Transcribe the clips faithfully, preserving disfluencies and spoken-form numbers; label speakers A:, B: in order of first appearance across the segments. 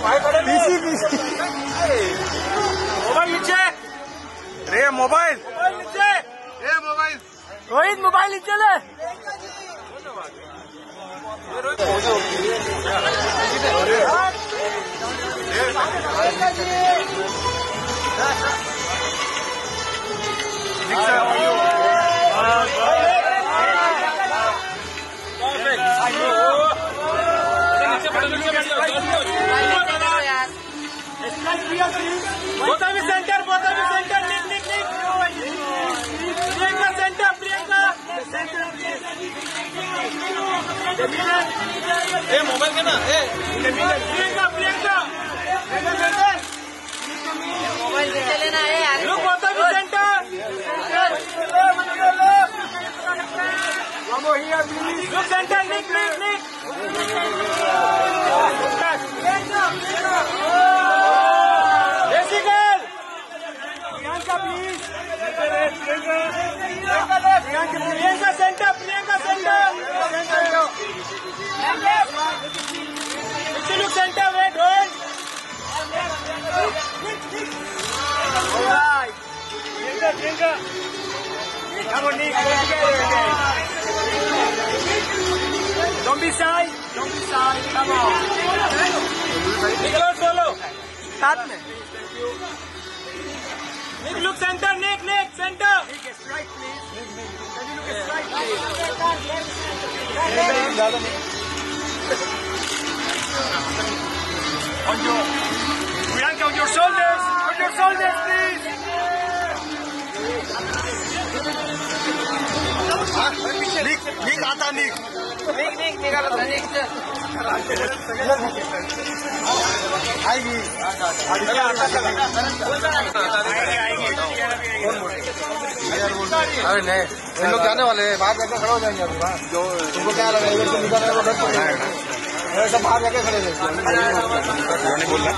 A: PC PC
B: mobile नीचे
A: रे mobile
B: mobile नीचे
A: रे मोबाइल
B: रोहित मोबाइल नीचे ले Both of you center, both of you center, Nick, Nick, Nick. Priyanka center, Priyanka.
A: ए मोबाइल के ना ए
B: Priyanka, Priyanka.
C: मोबाइल नीचे लेना है यार।
B: Look, both of you center. Look center, Nick, Nick, Nick. Jessica. Priyanka, please. Priyanka center, Priyanka center. If you look center, wait, hold. Alright. Priyanka, Priyanka. Come on, Nick. Don't be shy. Don't be shy. Come on. Nicholas, follow.
A: साथ में
B: Nick, look center. Nick, Nick, center.
A: Nick, strike please. Can you look strike please? On your Priyanka, on your shoulders. On your shoulders, please. Nick, Nick आता Nick.
C: निक निक निकालो निक चल।
A: आएगी अरे नहीं इन लोग जाने वाले हैं बाहर जाके खड़े हो जाएंगे अभी बाहर जो तुमको क्या लगा इधर से निकलने को डर पड़ेगा सब बाहर जाके खड़े थे नहीं बोल रहा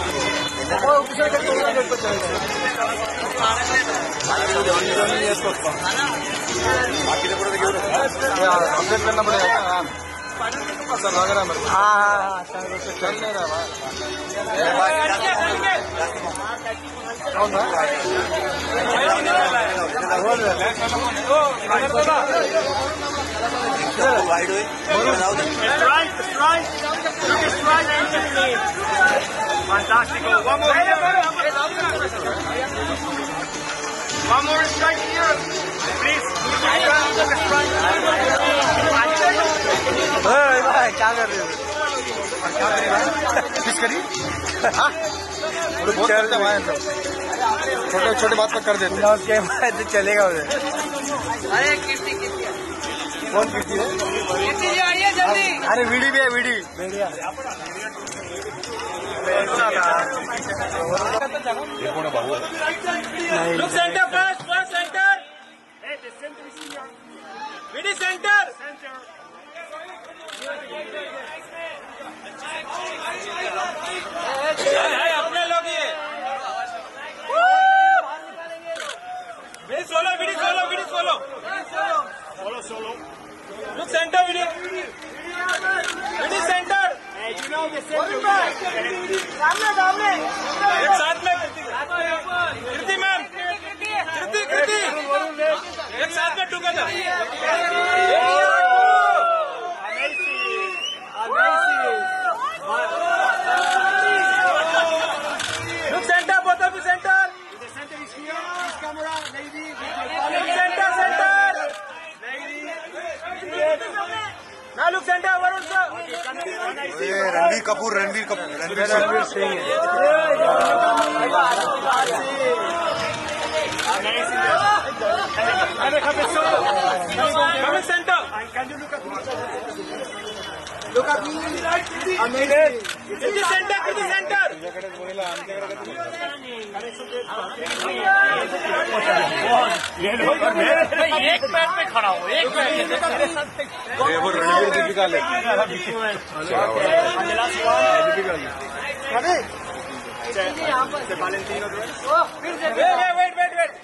A: अपडेट करना पड़ेगा सर लग रहा है मेरे को हाँ हाँ चल नहीं रहा कौन था
B: Fantastic. One more here. One more strike here. Please.
A: भाई क्या कर रहे हो क्या करी भाई किस करी हाँ बहुत करते हैं भाई छोटे छोटे बात पर कर देते हैं उसके बाद चलेगा उधर
C: अरे कितनी कितनी
A: कौन कितनी है
C: कितनी आइए जल्दी।
A: अरे वीडी भी है वीडी वीडिया
B: Look center first. First center. Hey, the center is here. Vidi center. Center. है अपने लोग ये विडी सोलो विडी सोलो विडी solo solo solo look center विडी विडी सेंटर सामने सामने एक साथ में कृति मैम कृति कृति एक साथ में together Look center, both of you center. The center is here. This camera, lady. Center, center. Lady. Now look center, Varun sir.
A: ये Ranveer Kapoor Ranveer Kapoor Ranveer Ranveer Singh
B: Come in center. Can you look at me? Look at me. Amazing. To the center, to the center. एक पैर पे खड़ा हो एक पैर
A: ये वो रणवीर दीपिका ले
B: wait wait wait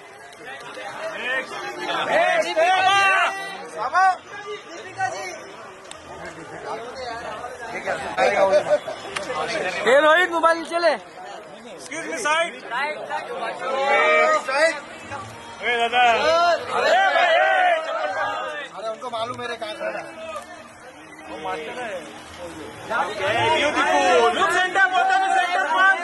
A: Deepika ji ये रोहित मोबाइल चले।
B: एक्सक्यूज मी साइड दादा। अरे
A: अरे उनको मालूम मेरे कहाँ खड़ा है।
B: Beautiful look center both of center one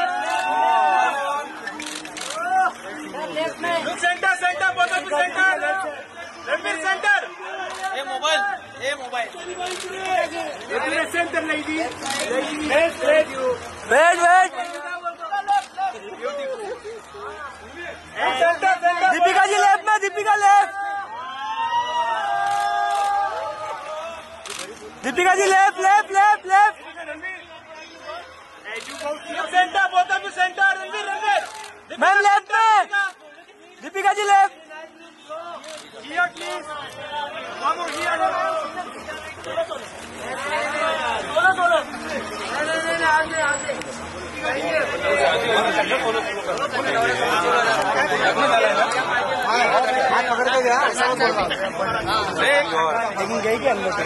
B: look center center both of center Ranveer center
C: ये मोबाइल ये mobile
B: Ranveer center lady wait
A: wait wait
B: center center
A: Deepika ji left में, Deepika left, Deepika ji left left left left.
B: Center both of center Ranveer Ranveer
A: ma'am left में, Deepika ji left.
B: Here, please. One more here. Solo, solo.
A: पकड़ के गया लेकिन गई क्या अंदर?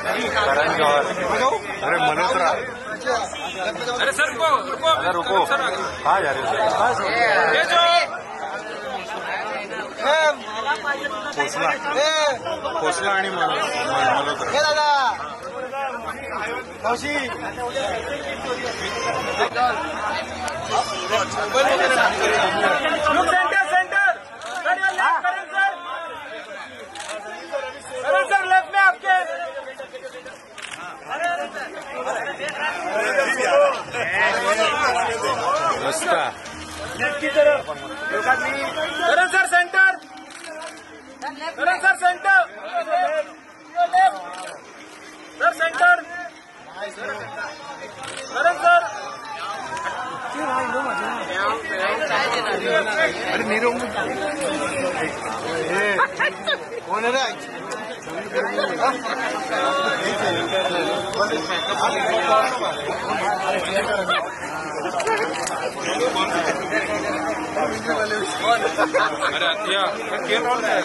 D: अरे मल्होत्रा,
B: अरे सर रुको रुको
D: अरे रुको, हाँ जा रहे
B: ये जो
D: खोसला खोसला आणि मल्होत्रा.
A: हे दादा कौशी
B: लुक सेंटर सेंटर सर ये लेफ्ट करें सर करें सर लेफ्ट में आपके
D: मस्त.
B: लेफ्ट की तरफ करें सर सेंटर करें सर सेंटर सर सेंटर करें सर
D: अरे नीरव
A: कौन है रे?
D: अरे अत्या खेल रोल है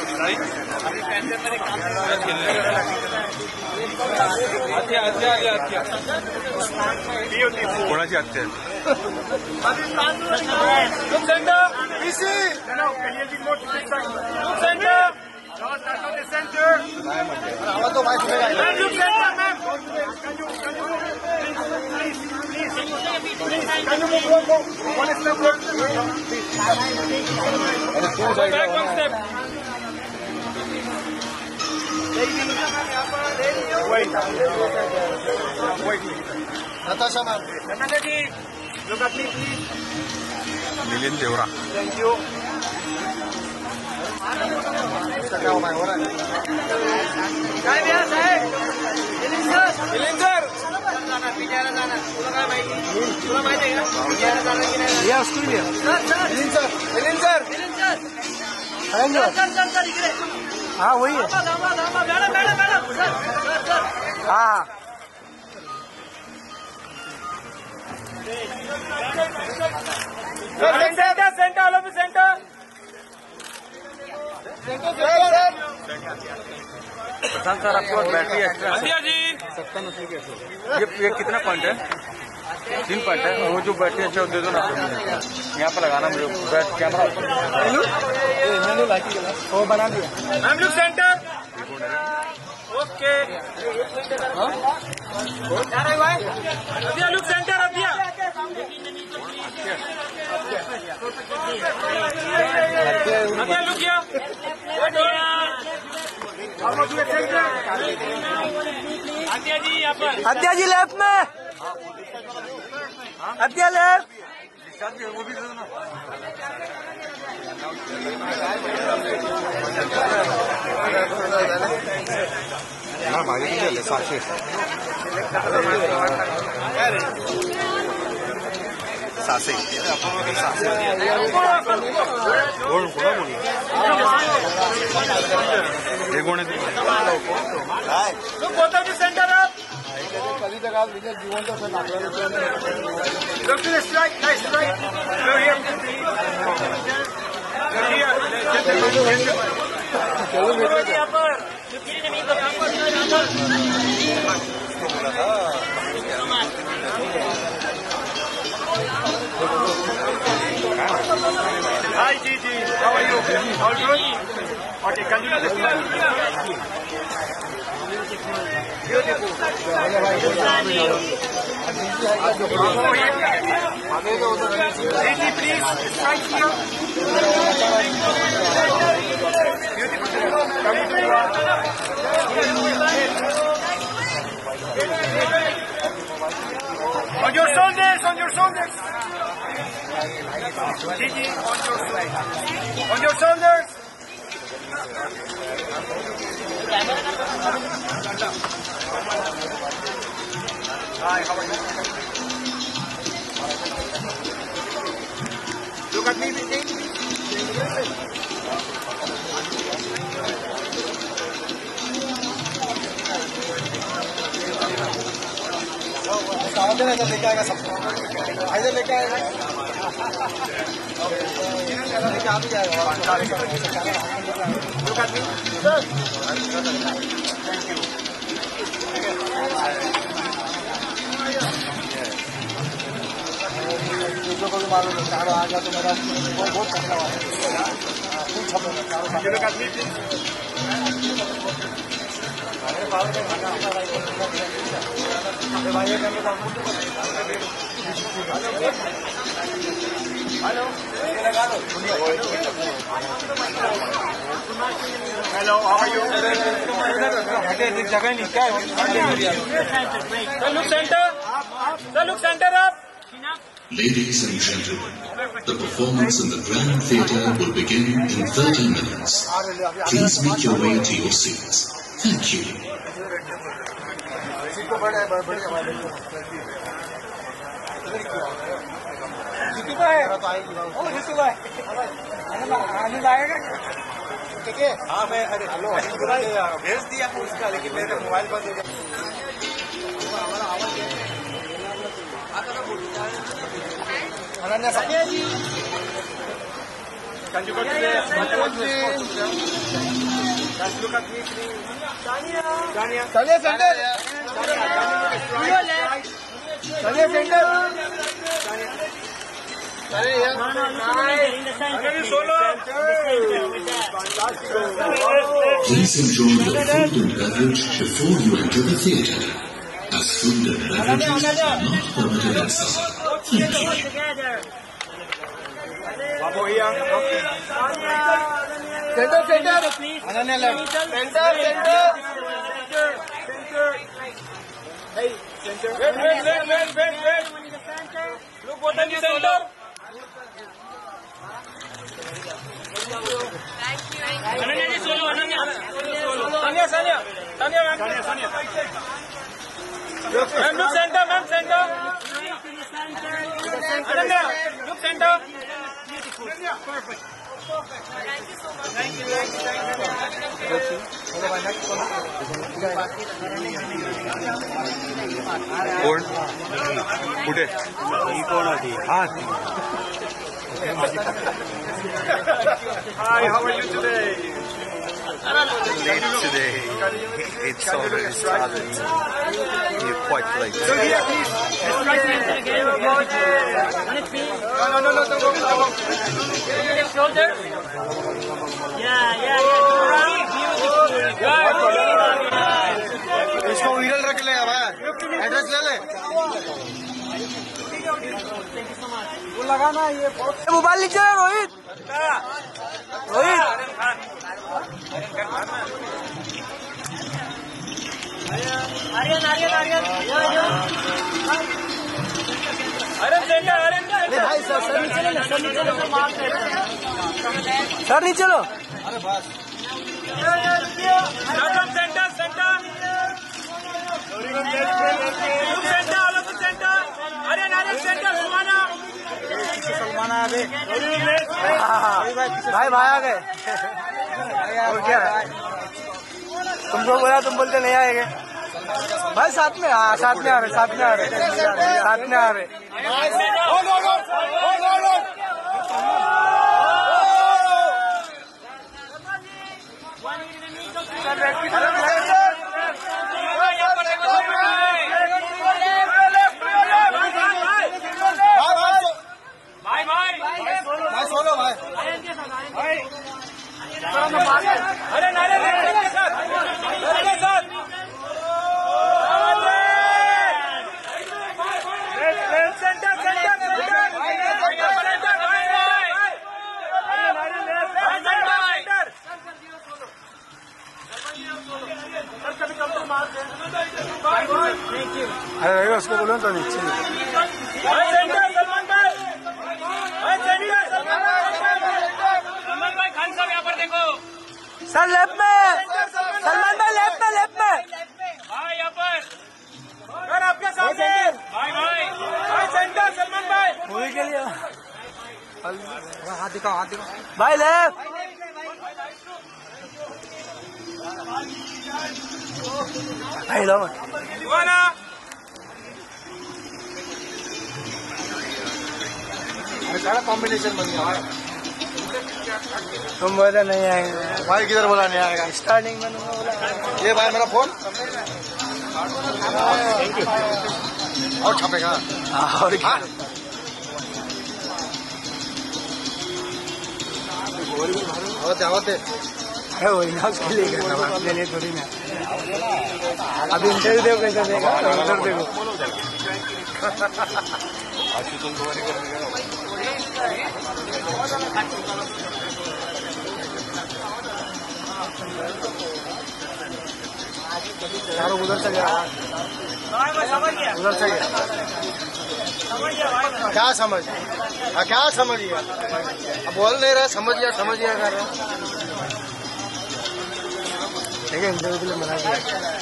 D: अत्या अत्या अत्या कोणाची हत्या आहे?
B: लुक सेंटर
A: इसी
B: लुक सेंटर
A: आवाज तो भाई सुनेगा।
B: Ma'am look center ma'am back one step
A: Natasha ma'am
D: Milind Deora.
B: Thank you
A: इसका क्या हुआ है? हो रहा है या उसको लिया मिलिंद सर मिलिंद सर हाँ वही है हाँ
B: center center all of center
D: Prashant sir आपके पास बैटरी एक्स्ट्रा
B: अतिया जी
D: सत्ता नस्ल कैसे? ये ये कितना पॉइंट है? तीन पॉइंट है. वो जो बैटरी अच्छा दे दो ना यहाँ पे लगाना मुझे बैट कैमरा
A: वो बना दिया।
B: Ma'am look center okay Atiya look center Atiya Atiya look किया अतिया जी यहाँ पर
A: अत्या जी लेफ्ट में, अत्या लेफ्ट।
D: वो भी दे दो ना. हाँ भाई चले साक्षी सासे कोण कोणा बोलला हे कोण आहे?
B: Look both of the center up
A: कधी जगा विजय जिवंत असं दाखवलं
B: look to the strike nice strike go here
A: चलो बेटा
B: यहाँ पर
D: बोला था
B: Hi, Gigi. How are you? All good? Okay, can you do this? Beautiful. Gigi, please, strike here. Beautiful. Come to you. On your shoulders, on your shoulders. Gigi, on your shoulders. On your shoulders. Hi, how are you? Look at me, Gigi.
A: इधर लेके आएगा सबको इधर लेके आएगा लेके आ भी जाएगा दूसरों को भी मालूम है चारों आ गया तो मेरा बहुत खतरा हुआ कुछ छपे चारों
B: Hello. Hello, how are you? Look center. Look center up.
E: Ladies and gentlemen, the performance in the Grand Theatre will begin in thirty minutes. Please make your way to your seats. Thank you.
A: हाँ मैं अरे hello भेज दिया उसका लेकिन मेरे mobile पर Ananya ji
B: Can you go to the look at me, please? Tanya.
A: चलिए सेंटर चलिए center
E: Please enjoy your food and beverage before you enter the theatre, as food and beverages are not permitted inside. Thank you.
A: Center center Ananya lab center center
B: Hey, center. Wait, wait, wait, wait, wait, wait. Look what in the center. Ananya ji solo, Ananya. Tanya, Tanya. Tanya, ma'am. Tanya, Tanya. Ma'am, look center, ma'am, center. Ananya, look center. Perfect. Thank you so much. Thank you, thank you, thank you.
D: कोण कुठे ही कोण होती हा
B: Hi, how are you today?
D: late today. It's already started. You're quite late.
B: So here, please. No, no, no, no, don't go, don't go. Shoulder. Yeah, yeah, yeah.
A: इसको विरल रख ले भाई एड्रेस ले ले वो लगाना ये मोबाइल नीचे Rohit Rohit
B: Aryan, Aryan, Aryan. Aryan, center, Aryan.
A: भाई सर सर नीचे लो सर नीचे लो सर नीचे लो अरे बस
B: Center, center. Look center, all of the center. Aryan, Aryan, center, Sumana.
A: सलमाना अभी भाई भाई आ गए और क्या तुमको बोला तुम बोलते नहीं आएंगे भाई साथ में हाँ साथ में आ रहे साथ में आ रहे साथ में आ रहे
B: अरे नारे के साथ के साथ सेंटर सेंटर
A: अरे उसको बोलो तो नीचे
B: सेंटर सलमान भाई सेंटर सलमान भाई खान साहब यहाँ पर देखो
A: सर लेफ्ट में सलमान भाई लेफ्ट में लेफ्ट में
B: भाई यहाँ पर सर आपके सामने भाई भाई भाई सेंटर सलमान भाई
A: मूवी के लिए हाथ दिखाओ हाथ दिखाओ भाई लेफ्ट भाई लो
B: दीवाना
A: सारा कॉम्बिनेशन बन गया तुम बोले नहीं आएंगे भाई किधर बोला नहीं आएगा स्टार्टिंग में बोला ये भाई मेरा फोन और छपेगा और क्या आवते आवते अरे वही ना उसके लिए करना अपने लिए थोड़ी ना अभी इंटरव्यू देखो कैसे देगा उधर देखो चारों उधर से गया उधर से गया क्या समझ क्या समझ गया अब बोल नहीं रहा समझ गया समझ गया कर रहा ठीक है इंटरव्यू के लिए मना किया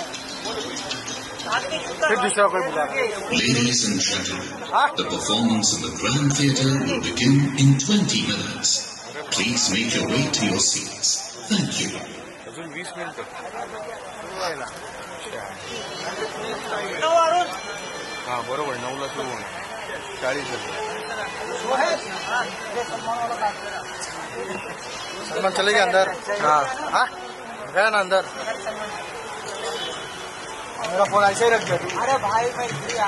A: फिर दूसरा कोई बुला
E: Ladies and gentlemen, the performance in the Grand Theatre will begin in twenty minutes. Please make your way to your seats. Thank you.
D: अजून वीस मिनिटं हा बरोबर नऊला सुरू होणार चाळीस
A: सलमान चले गए अंदर हाँ हाँ गया ना अंदर मेरा फोन ऐसे ही रख दिया अरे भाई भाई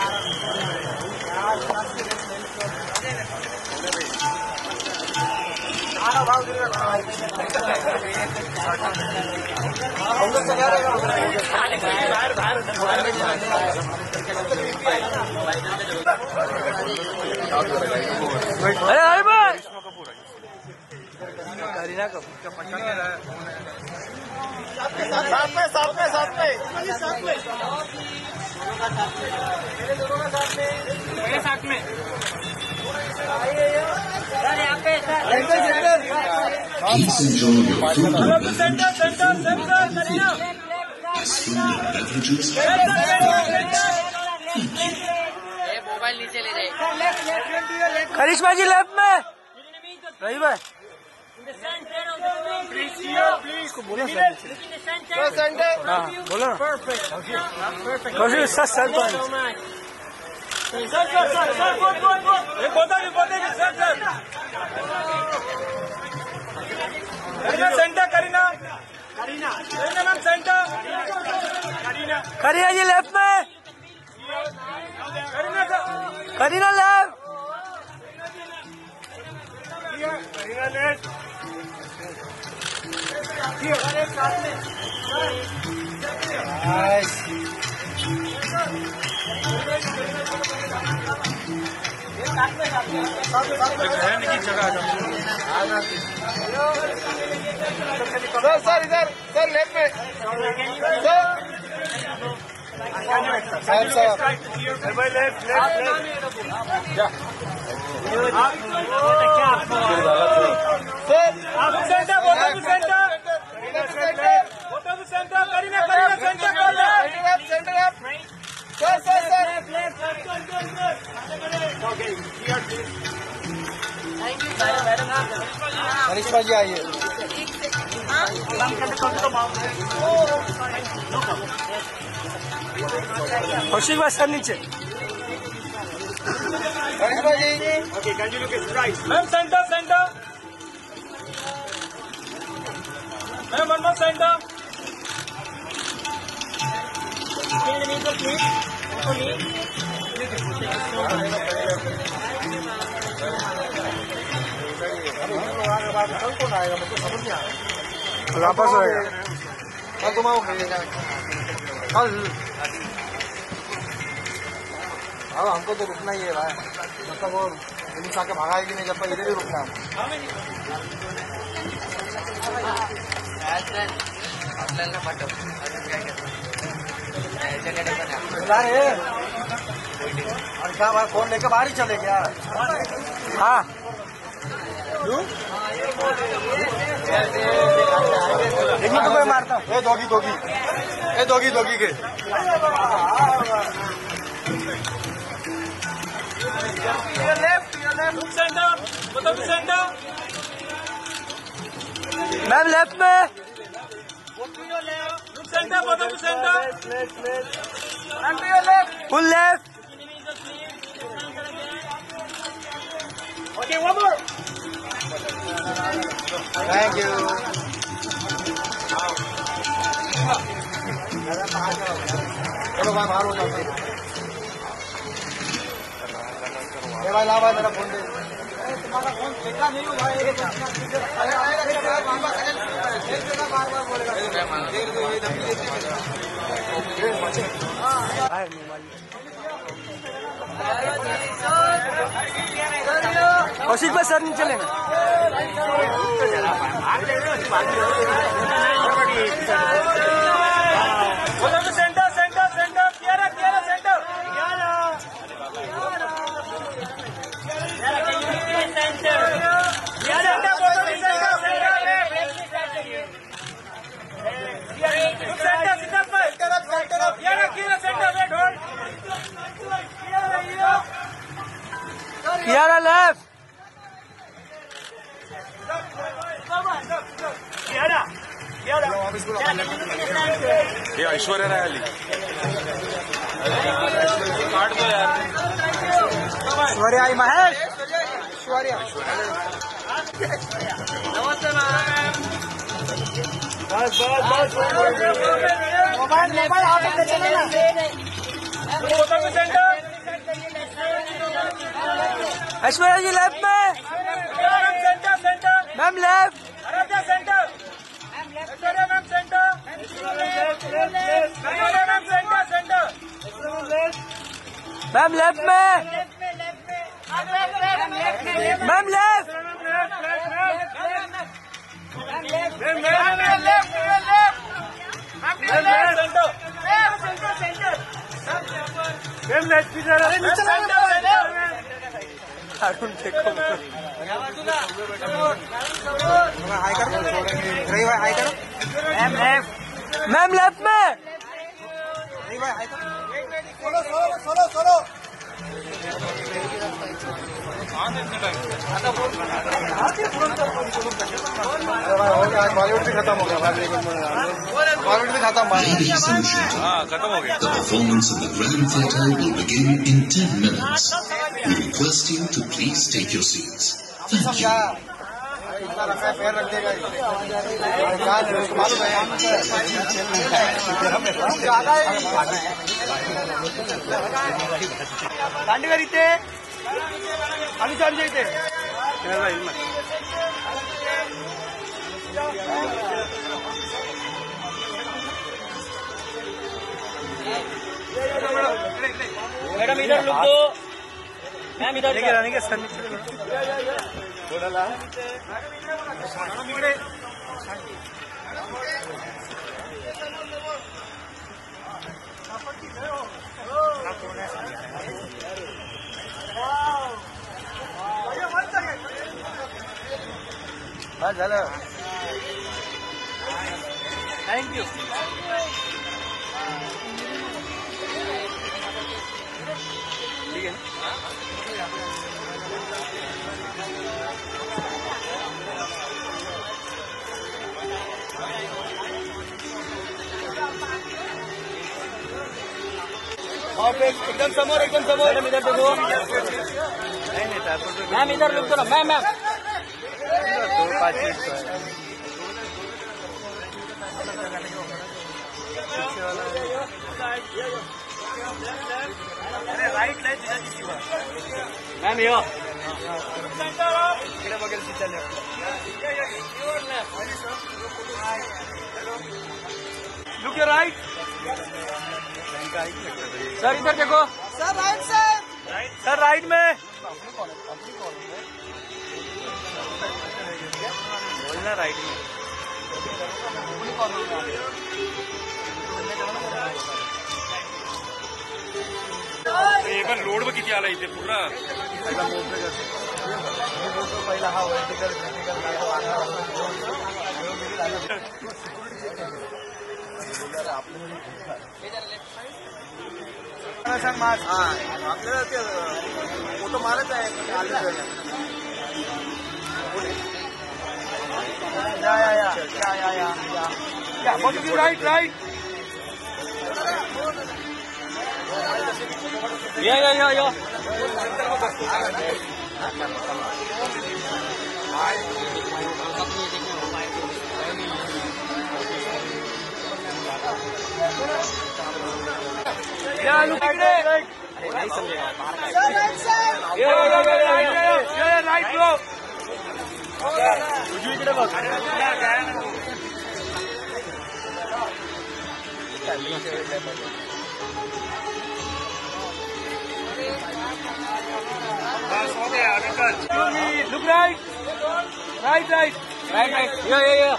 A: अरे भाई भाई करीना कपूर का पता नहीं रहा साथ में साथ में साथ में साथ में
B: साथ में
E: Please enjoy your food and beverage
B: center centre center Kareena
E: as food and beverages are
C: mobile नीचे ले जाए
A: करिश्मा जी लेफ्ट में रही भाई इसको बोलो हाँ बोलो ना sir sir
B: sir sir sir sir बोल बोल बोल ये बोलता नहीं बोलते नहीं sir sir Kareena center Kareena Kareena Kareena ma'am center Kareena
A: Kareena ji left में
B: करीना
A: करीना लेफ्ट
B: करीना लेफ्ट रहने की जगह
A: सर सर इधर सर लेफ्ट में सर साहब
B: भाई लेफ्ट लेफ्ट लेफ्ट सेंटर बोलो सेंटर बोलो center Kareena Kareena center
A: center up sir sir sir Karishma ji आइए कौशिक भाई सर नीचे Karishma ji
B: ma'am center center ma'am one more center
A: कल कौन आएगा मुझे समझ नहीं आ रहा वापस होएगा कल घुमाओ कल अब हमको तो रुकना ही है भाई जब तक वो पुलिस आके भगाएगी नहीं जब तक इधर ही रुकना है और क्या भाई फोन लेके बाहर ही चले गया हाँ एक मिनट को मारता हूँ दोगी दोगी ए दोगी दोगी के मैम लेफ्ट में full left
B: Okay, one more.
A: Thank you चलो भाई बाहर हो जाओ भाई ला भाई मेरा फोन दे तुम्हारा फोन फेंका नहीं हुआ है बार बार बोलेगा कौशिक भाई सर नहीं चलेगा
B: center centre center Kiara Kiara center
A: Kiara left
D: ये ऐश्वर्या राय आली
B: काट दो यार
A: ऐश्वर्या आई महेश ऐश्वर्या
B: नमस्ते मैम
A: बस बस बस मोबाइल मोबाइल हाथ में चले ना
B: सेंटर
A: ऐश्वर्या जी लेफ्ट में
B: center center
A: ma'am left
B: Aaradhya center Aishwarya ma'am center Aishwarya ma'am center center
A: ma'am left में मैम लेफ्ट अरुण देखो हाई करो रही भाई हाई करो मैम लेफ्ट मैम लेफ्ट में रही भाई हाई करो solo solo solo solo Bollywood भी खत्म हो गया बॉलीवुड भी खत्म
E: Ladies and gentlemen, the performance in the Grand Theatre will begin in ten minutes. We request you to please take your seats. Thank you.
A: पैर रख देगा मालूम दांडी करीते आणि चालू जायते
B: मैडम इधर लुक दो मैम इधर
A: रहने के सर बोला हाँ झालं थैंक यू ठीक है और एकदम समोर एकदम समोर इधर देखो मैम इधर रुक दो ना मैम मैम दो पाँच मिनट राइट लाइन मैम यो इकडे बघेल
B: लुक योर राइट सर, इधर देखो
A: sir right side,
B: sir, right में बोलना, राइट में पण रोड बघ किती आला इथे पूर्ण.
A: पहिला हा वर्टिकल सांग माझ आपल्याला ते फोटो मारत आहे. या या या या या या या
B: राइट राइट या या या या या लुक इकडे नाही समजेगा. राइट ब्रो, उजवीकडे बघ. Look right right right right right यो यो यो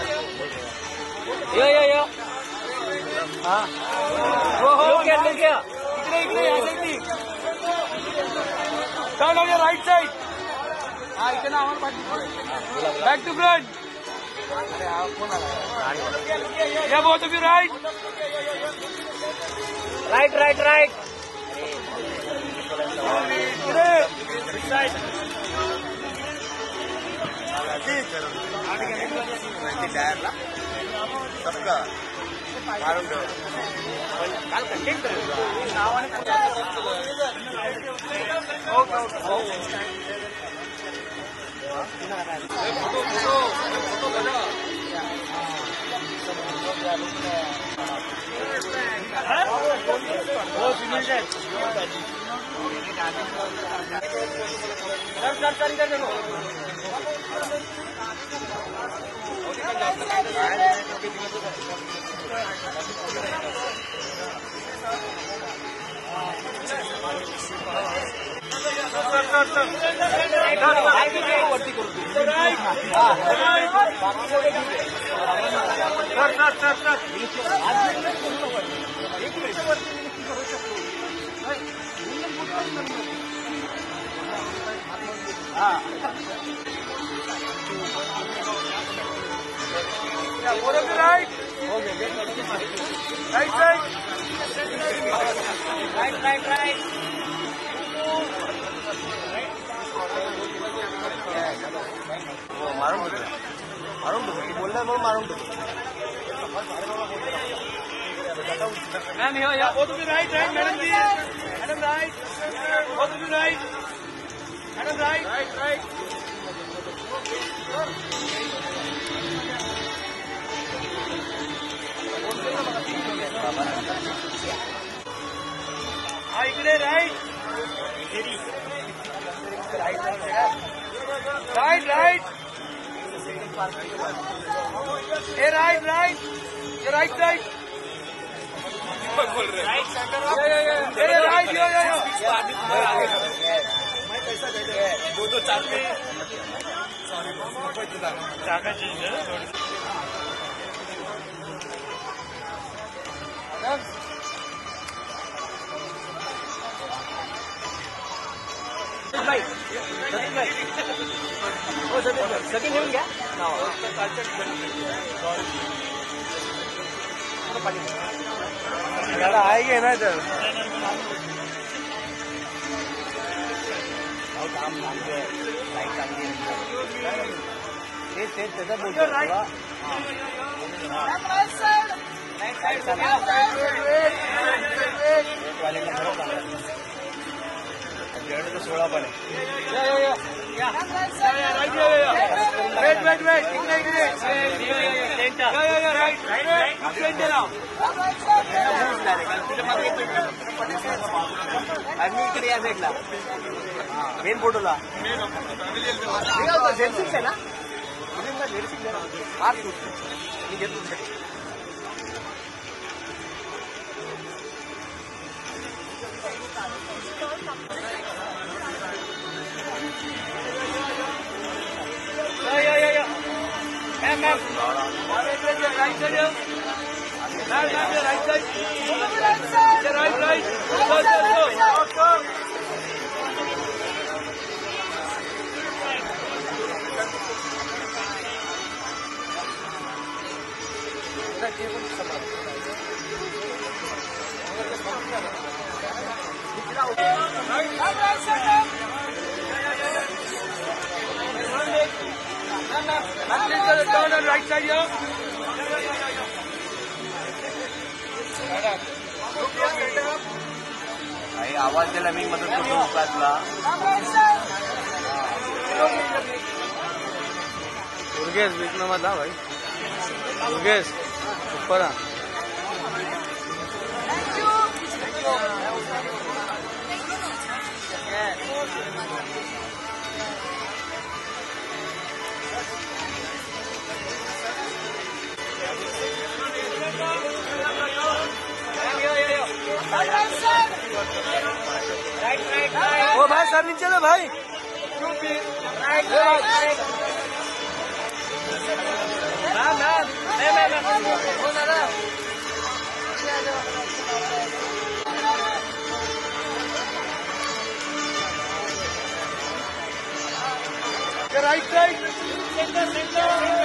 B: यो यो यो हाँ हो हो क्या लुक गया. इकडे इकडे या साईडनी turn on your right side. हाँ इथे ना बैक टू फ्रंट. या both of you right right right right
A: टायरला सबका मारून काल कंटेंट
B: सर सर सर इधर देखो. वरती करू right right side right right right
A: मारून टाकू मारून टाकू बोलला म्हणून मारून टाकू.
B: Ma'am here here both of you right right madam ji madam right both of you right madam right right right हा इकडे राइट राइट राइट ए राइट राइट ये राइट साइड बोल रहे राइट सेंटर राइट यो यो यो दो दो चार में चाका चीज है. सेकंड येऊन घ्या
A: याला आहे गे ना तर तेच तेच त्याचा बोलतो सोळा पण आहे.
B: वेट वेट वेट इकडे इकडे राईट इकडे या साईडला मेन फोटोला जेनसिक्स आहे ना मी घेतो Ma'am, ma'am. Right side here. Ma'am, ma'am, your right side. Your right, right. Go, go, go. Go, go. Turn on right side here.
D: भाई आवाज दिला मी मदत करतो क्लासला दुर्गेश बीच में मत आ भाई दुर्गेश ऊपर आ
A: ओ भाई सर नीचे लो भाई
B: Right side. Center, center.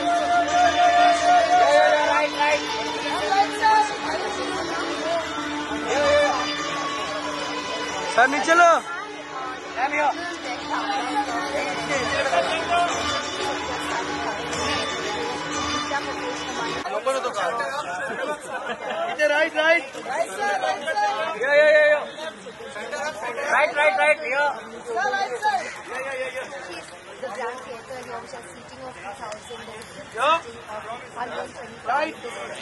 B: Right, right.
A: Sir नीचे लो
B: Right, right. Yeah, yeah, yeah, yeah. Right, right, right. Yeah.
F: The Grand Theatre here, which has seating of two thousand,
B: Yeah.
F: one hundred twenty-five
B: Right.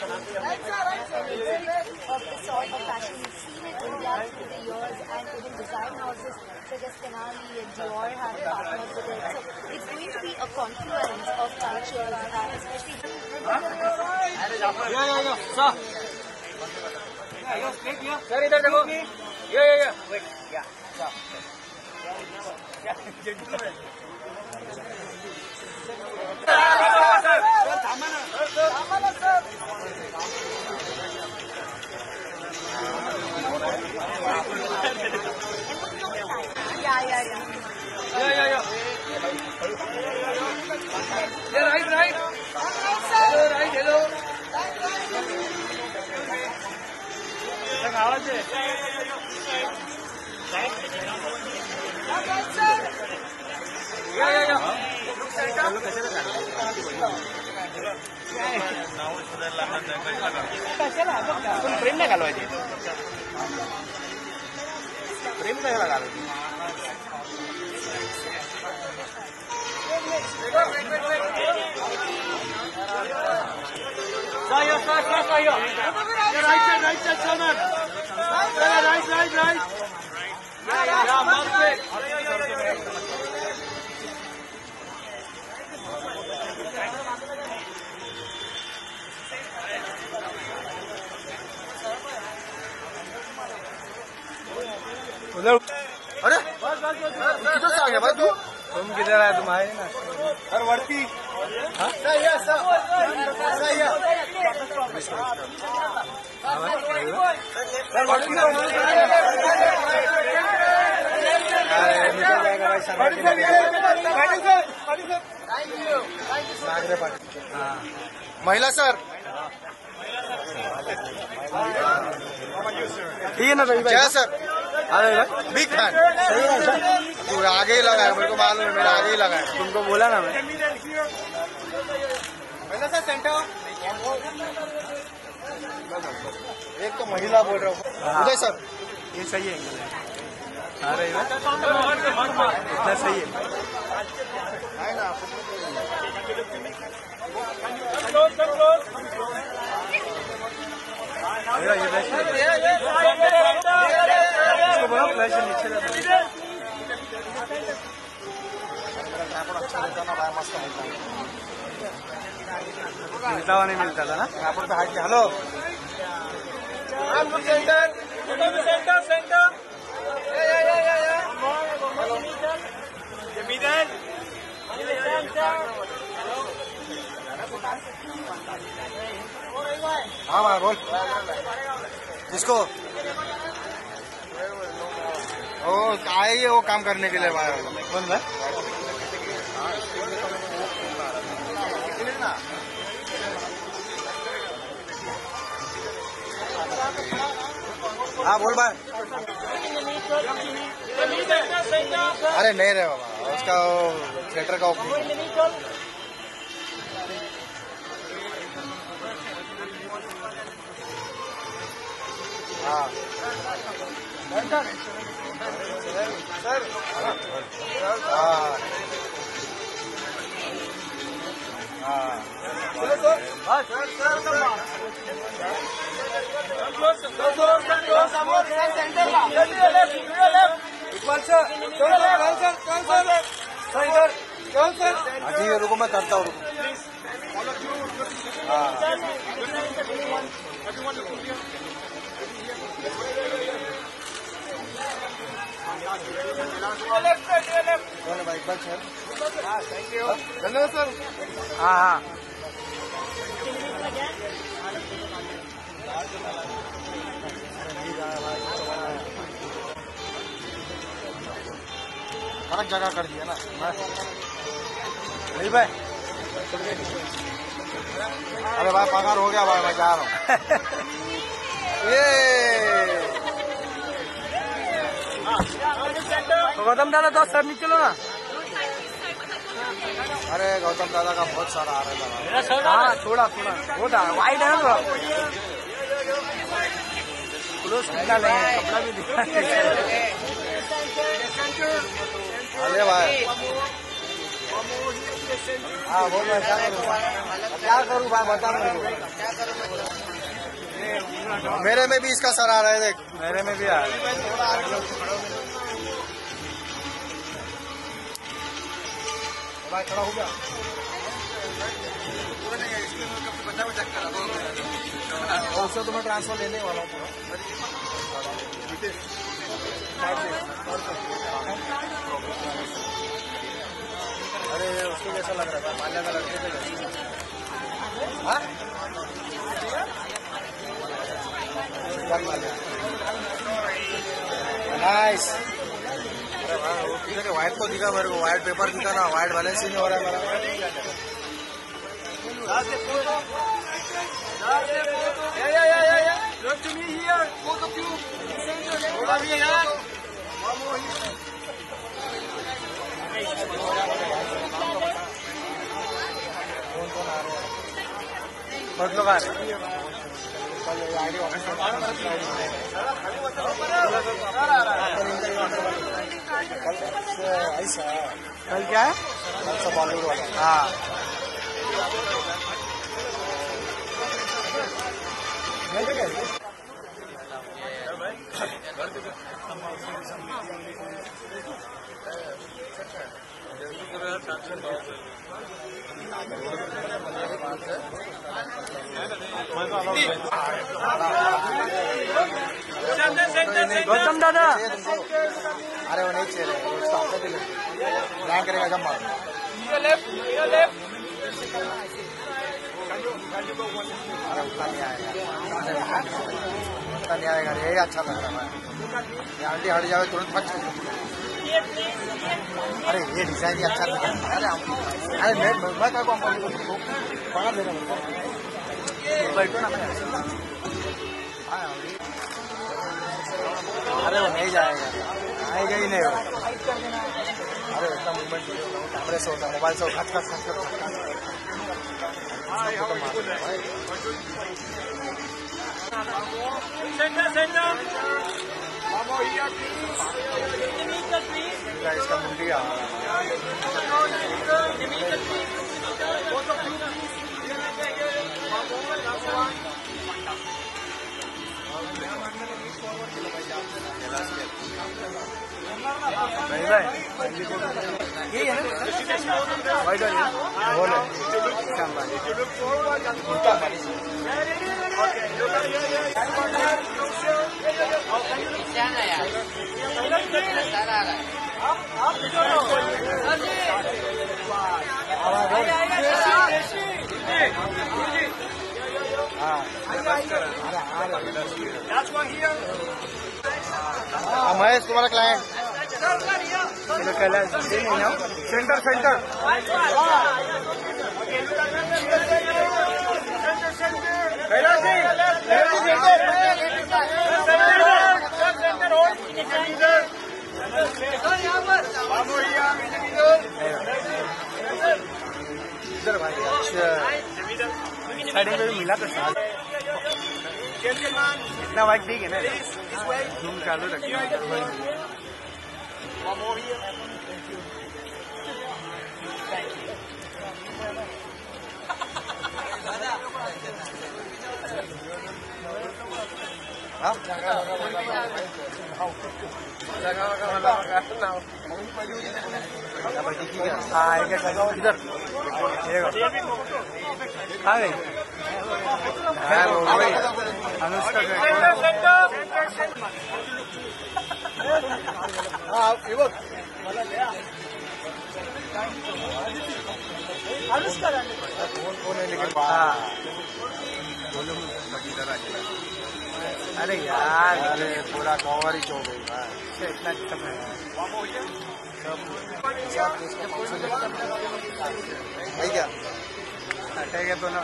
F: of the sort of fashion we've seen in India through the years, and even design houses such as Canali and Dior have partnered with it. So it's going to be a confluence of cultures, uh, especially.
B: Yeah, yeah, yeah. Sir. Sir, इधर देखो. Yeah, yeah, yeah. Wait. Yeah. Sir. Yeah. Gentleman.
F: Yeah, yeah, yeah.
B: Yeah, yeah, yeah. Yeah, right, right. Hello, right, hello. आवाज है. Yeah, yeah, yeah.
D: प्रेम नाही घालवायचे प्रेम नाही घालायचे
B: Right side, right side, Salman. Right, right, right, right. Yeah, yeah, yeah. Mark it.
A: उधर अरे किधर से आ गया भाई तू तुम किधर आए तुम आए ना अरे वर्ती सही है सर सही है सर वर्ती निकल जाएगा भाई सर महिला सर ठीक है ना रवि भाई सर अरे बिग फैन सही है सर तू आगे ही लगा है मेरे को मालूम है मेरे आगे ही लगा है तुमको बोला ना मैं महिला सर सेंटर एक तो महिला बोल रहा हूँ उदय सर ये सही है अरे इतना सही है ना मेरा ये फ्लैश इसको बोला फ्लैश नीचे रहता मिलता हुआ नहीं मिलता था ना यहाँ पर तो हाथ हेलो
B: सेंटर सेंटर सेंटर जमीदन
A: हाँ भाई बोल किसको वो आए ही वो काम करने के लिए भाई कौन भाई हाँ बोल भाई अरे नहीं रे बाबा उसका थिएटर का ओपनिंग हाँ सर अजी रुको मैं करता हूँ भाई सर थैंक यू धन्यवाद सर हाँ हाँ अलग जगह कर दिया ना नहीं भाई अरे भाई पगार हो गया भाई मैं जा रहा हूँ ये तो गौतम दादा तो सर नीचे लो ना अरे गौतम दादा का बहुत सारा आ रहा था हाँ थोड़ा थोड़ा बहुत वाइड है ना थोड़ा क्लोज कितना लेंगे कपड़ा भी दिखा अरे भाई हाँ बोल मैं क्या करूँ क्या करूँ भाई बता मेरे में भी इसका सर आ रहा है देख मेरे में भी आ रहा है भाई खड़ा हो गया उससे तो मैं ट्रांसफर लेने वाला हूँ अरे उसको कैसा लग रहा था माल्या का लड़के थे नाइस अरे वाह वो किधर व्हाइट तो दिखा मेरे को व्हाइट पेपर दिखा ना व्हाइट बैलेंस ही नहीं हो रहा है बहुत लोग आ रहे ऐसा कल क्या है अच्छा बॉलीवुड वाला हाँ गौतम दादा अरे वो नहीं चाहिए लैंड करेगा जब मार अरे उतना नहीं आएगा उतना नहीं आएगा यही अच्छा लग रहा है आंटी हट जाए तुरंत मत अरे ये डिजाइन ही अच्छा लग रहा है अरे अरे मैं मैं क्या कंपनी को बड़ा देना बैठो ना अरे वो नहीं जाएगा आएगा ही नहीं वो अरे इतना मूवमेंट कैमरे से होता है मोबाइल से खच खच खच खच इसका मुंडी आ नहीं भाई यही है ना वाइट वाली बोले
C: यार
A: महेश तुम्हारा क्लाइंट सेंटर सेंटर इधर भाई अच्छा साइड में भी मिला तो साथ इतना वाइट ठीक है ना जूम चालू रखिए इधर आ गई अनुष्का फोन फोन है लेकिन अरे यार अरे पूरा कवर ही चो गई इतना सब भाई क्या हटेगा तो ना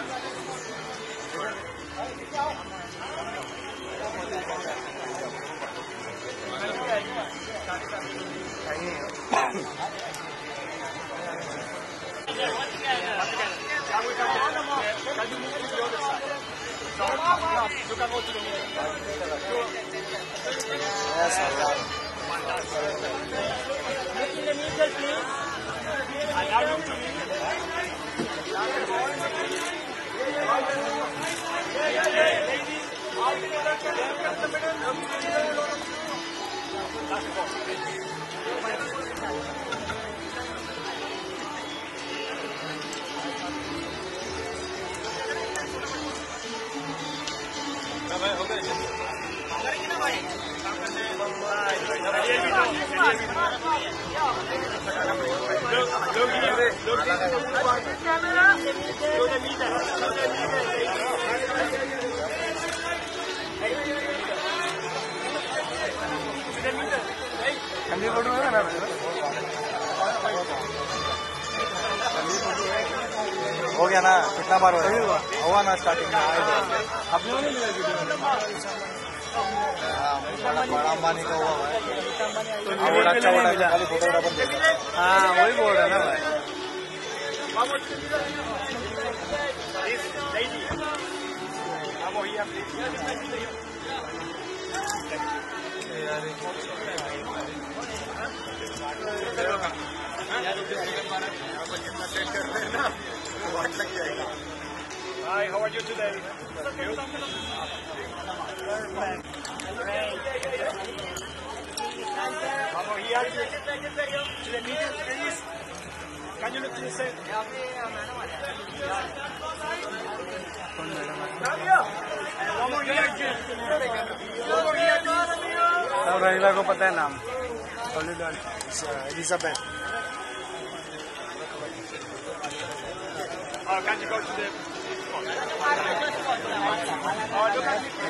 A: हो गया ना कितना बार हुआ ना स्टार्टिंग में अपने बड़ा अंबानी का हुआ है अच्छा बड़ा खाली फोटोग्राफर हाँ वही बोल रहा है ना भाई
B: Hi, how are you today? Vamos here to the meeting, please. Can you look to the side? One more here. One more here, please.
A: सब रहीला को पता है नाम Elizabeth
B: Oh, can you go to the... Oh, look at me.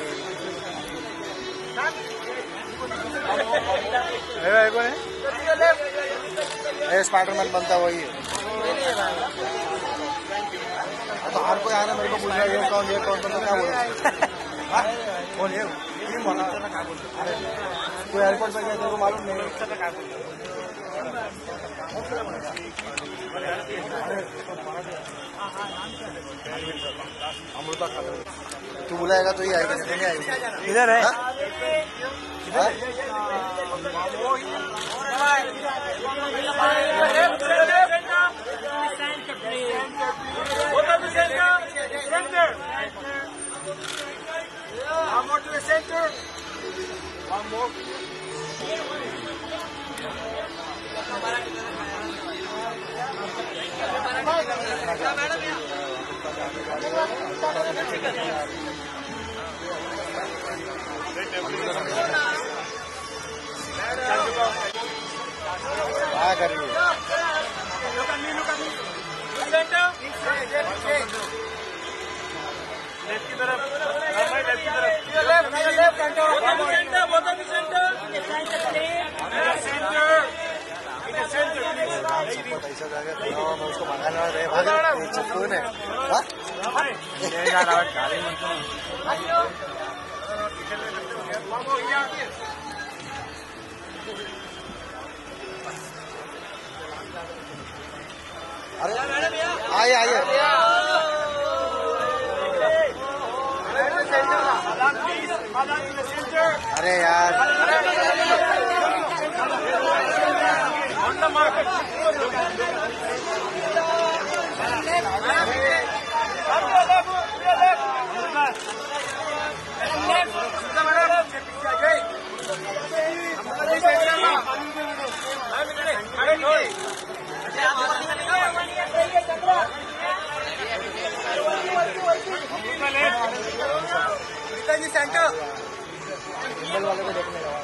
A: Spiderman बनता वही है तो हर कोई आना मेरे को पूछ रहा है ये कौन ये कौन तो क्या बोल रहा कौन है टीम बना कोई एयरपोर्ट पर गया तेरे को मालूम नहीं अमृता खा तू बुलाएगा तो ही आएगा नहीं आएगी इधर है
B: One more to the center. One more.
A: क्या कर रही है
B: Look at me, look at me. Center. Left. तरफ, रामाई लेफ्ट की तरफ, लेफ्ट लेफ्ट सेंटर, बोतल की सेंटर, सेंटर, सेंटर,
A: पैसा जाएगा मैं उसको मंगाने वाला भाग कौन है अरे आइए आइए अरे यार सेंटर वाले को देखने का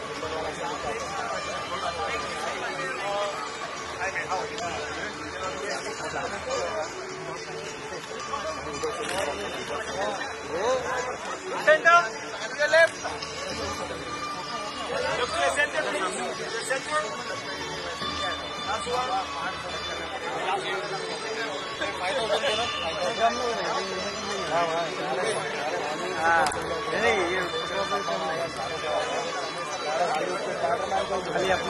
B: सेंटर, लेफ्ट, सेंटर, सेंटर,
A: खाली अपने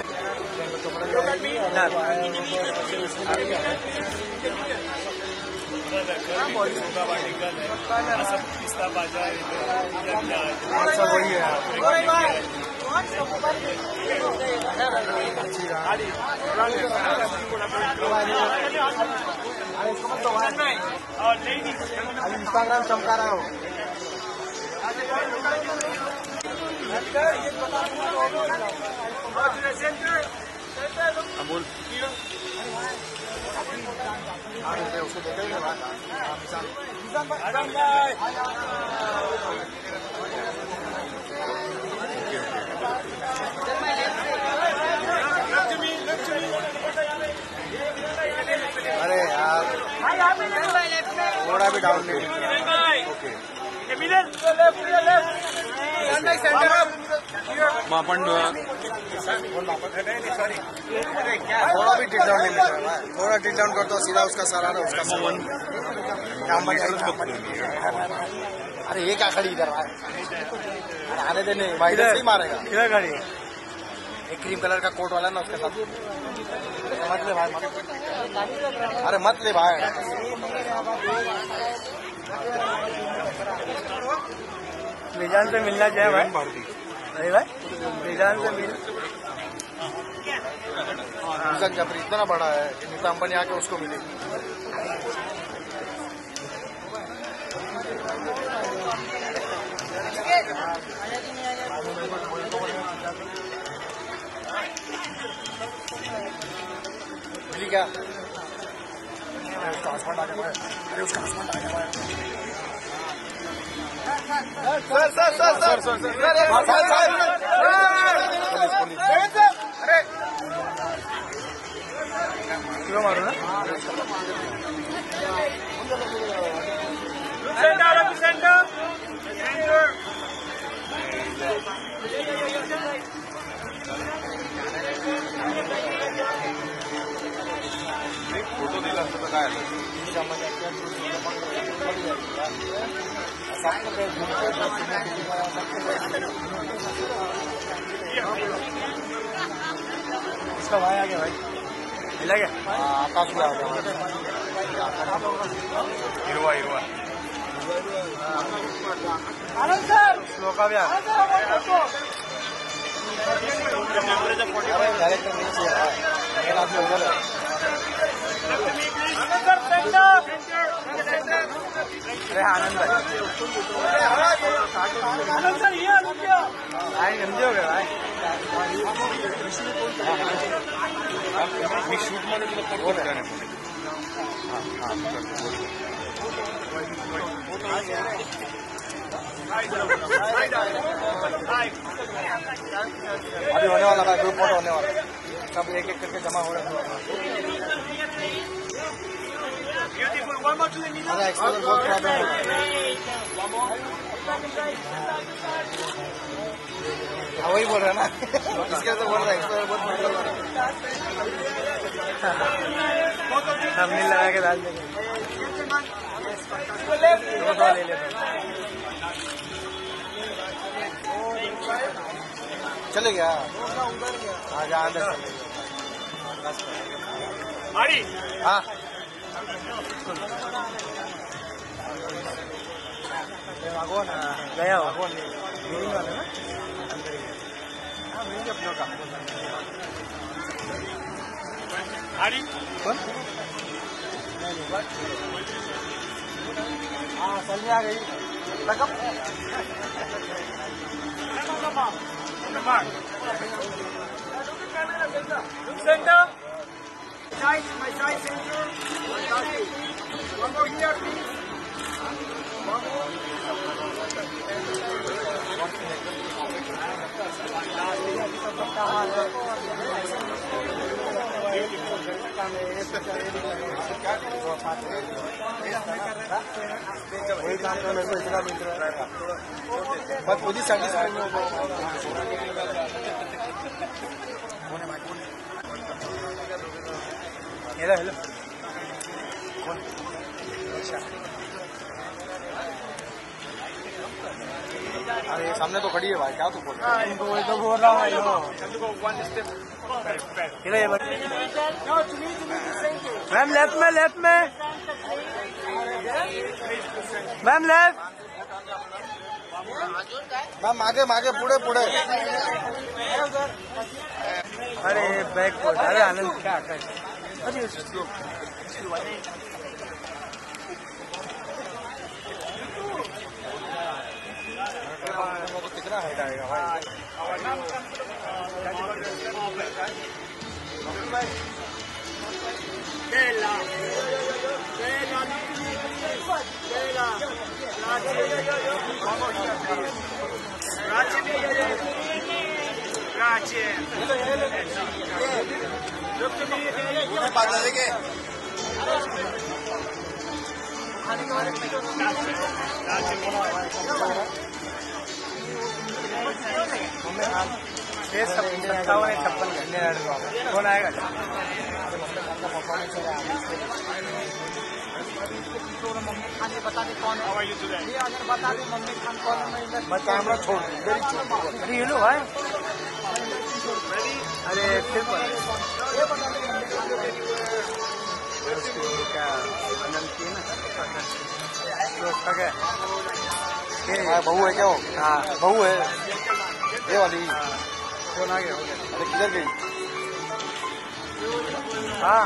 B: पिस्ता बाजार
A: सब वही है इंस्टाग्राम चमका रहा हो
D: बोल
A: उसको देखेंगे अरे यार थोड़ा भी डाउन नहीं
D: मापन
A: थोड़ा भी टिक डाउन नहीं मिल रहा है थोड़ा टिक डाउन कर दो सीधा उसका सरारा उसका सामान अरे ये क्या खड़ी इधर आने देने भाई इधर ही मारेगा
D: किधर गाड़ी
A: एक क्रीम कलर का कोट वाला ना उसके साथ मत ले भाई मत अरे मत ले भाई
D: निजान से मिलना चाहिए भाई अरे भाई निजान से मिल
A: उसका जबरी इतना बड़ा है कि नीता अंबानी आके उसको मिलेगी मिली क्या उसका हस्बैंड आ गया अरे उसका हस्बैंड आ गया sir sir sir sir sir sir अरे क्यों मारो ना
B: सेंटर, सेंटर, सेंटर,
D: फोटो दिला असतं तर काय आलं
A: इसका भाई आ गया भाई मिला क्या आकाश में आ गया
D: हिरवा हिरवा
A: आनंद सर श्लोका भी आ डायरेक्टर नीचे है मेरा आदमी उधर है अरे आनंद भाई
B: आनंद सर ये आनंद क्या
A: भाई गंदे हो गए भाई
D: मी शूट मध्ये तुला फोटो करणार
A: अभी होने वाला है ग्रुप फोटो होने वाला सब एक एक करके जमा हो रहे हैं
B: Beautiful. One more to the middle.
A: अरे एक्सपोजर बहुत प्रॉब्लम है वही बोल रहा है ना, इसके तो बोल रहा है, बहुत मतलब हम मिल लगा के डाल देंगे। ले लेते चले गया, हाँ जहाँ अंदर चले गया। हाँ भगवान गया भगवान मीटिंग वाले ना अंदर ही, हाँ मिलेंगे अपनों का कौन हाँ सैलरी आ गई रकम
B: center
A: my side center one more here please one more वही काम तो मेरे को इतना मिल रहा है बस खुद ही सेटिस्फाई नहीं हो पाया। हेलो हेलो कौन अच्छा अरे सामने तो खड़ी है भाई, क्या तू बोल रहा है? इनको वही तो बोल रहा हूँ मैम लेफ्ट में लेफ्ट में मैम लेफ्ट मैम आगे आगे पुढे पुढे अरे बैक अरे आनंद क्या कर अरे कितना हाइट आएगा भाई? सत्तावन छप्पन घंटे कौन आएगा? बता दे कौन है, अगर बता दे मम्मी खान कौन है, कैमरा छोड़ अरे ये लो भाई अरे फिर क्या बहू है क्या? वो हाँ बहू है ये वाली कौन आ गया? अरे किधर गई? हाँ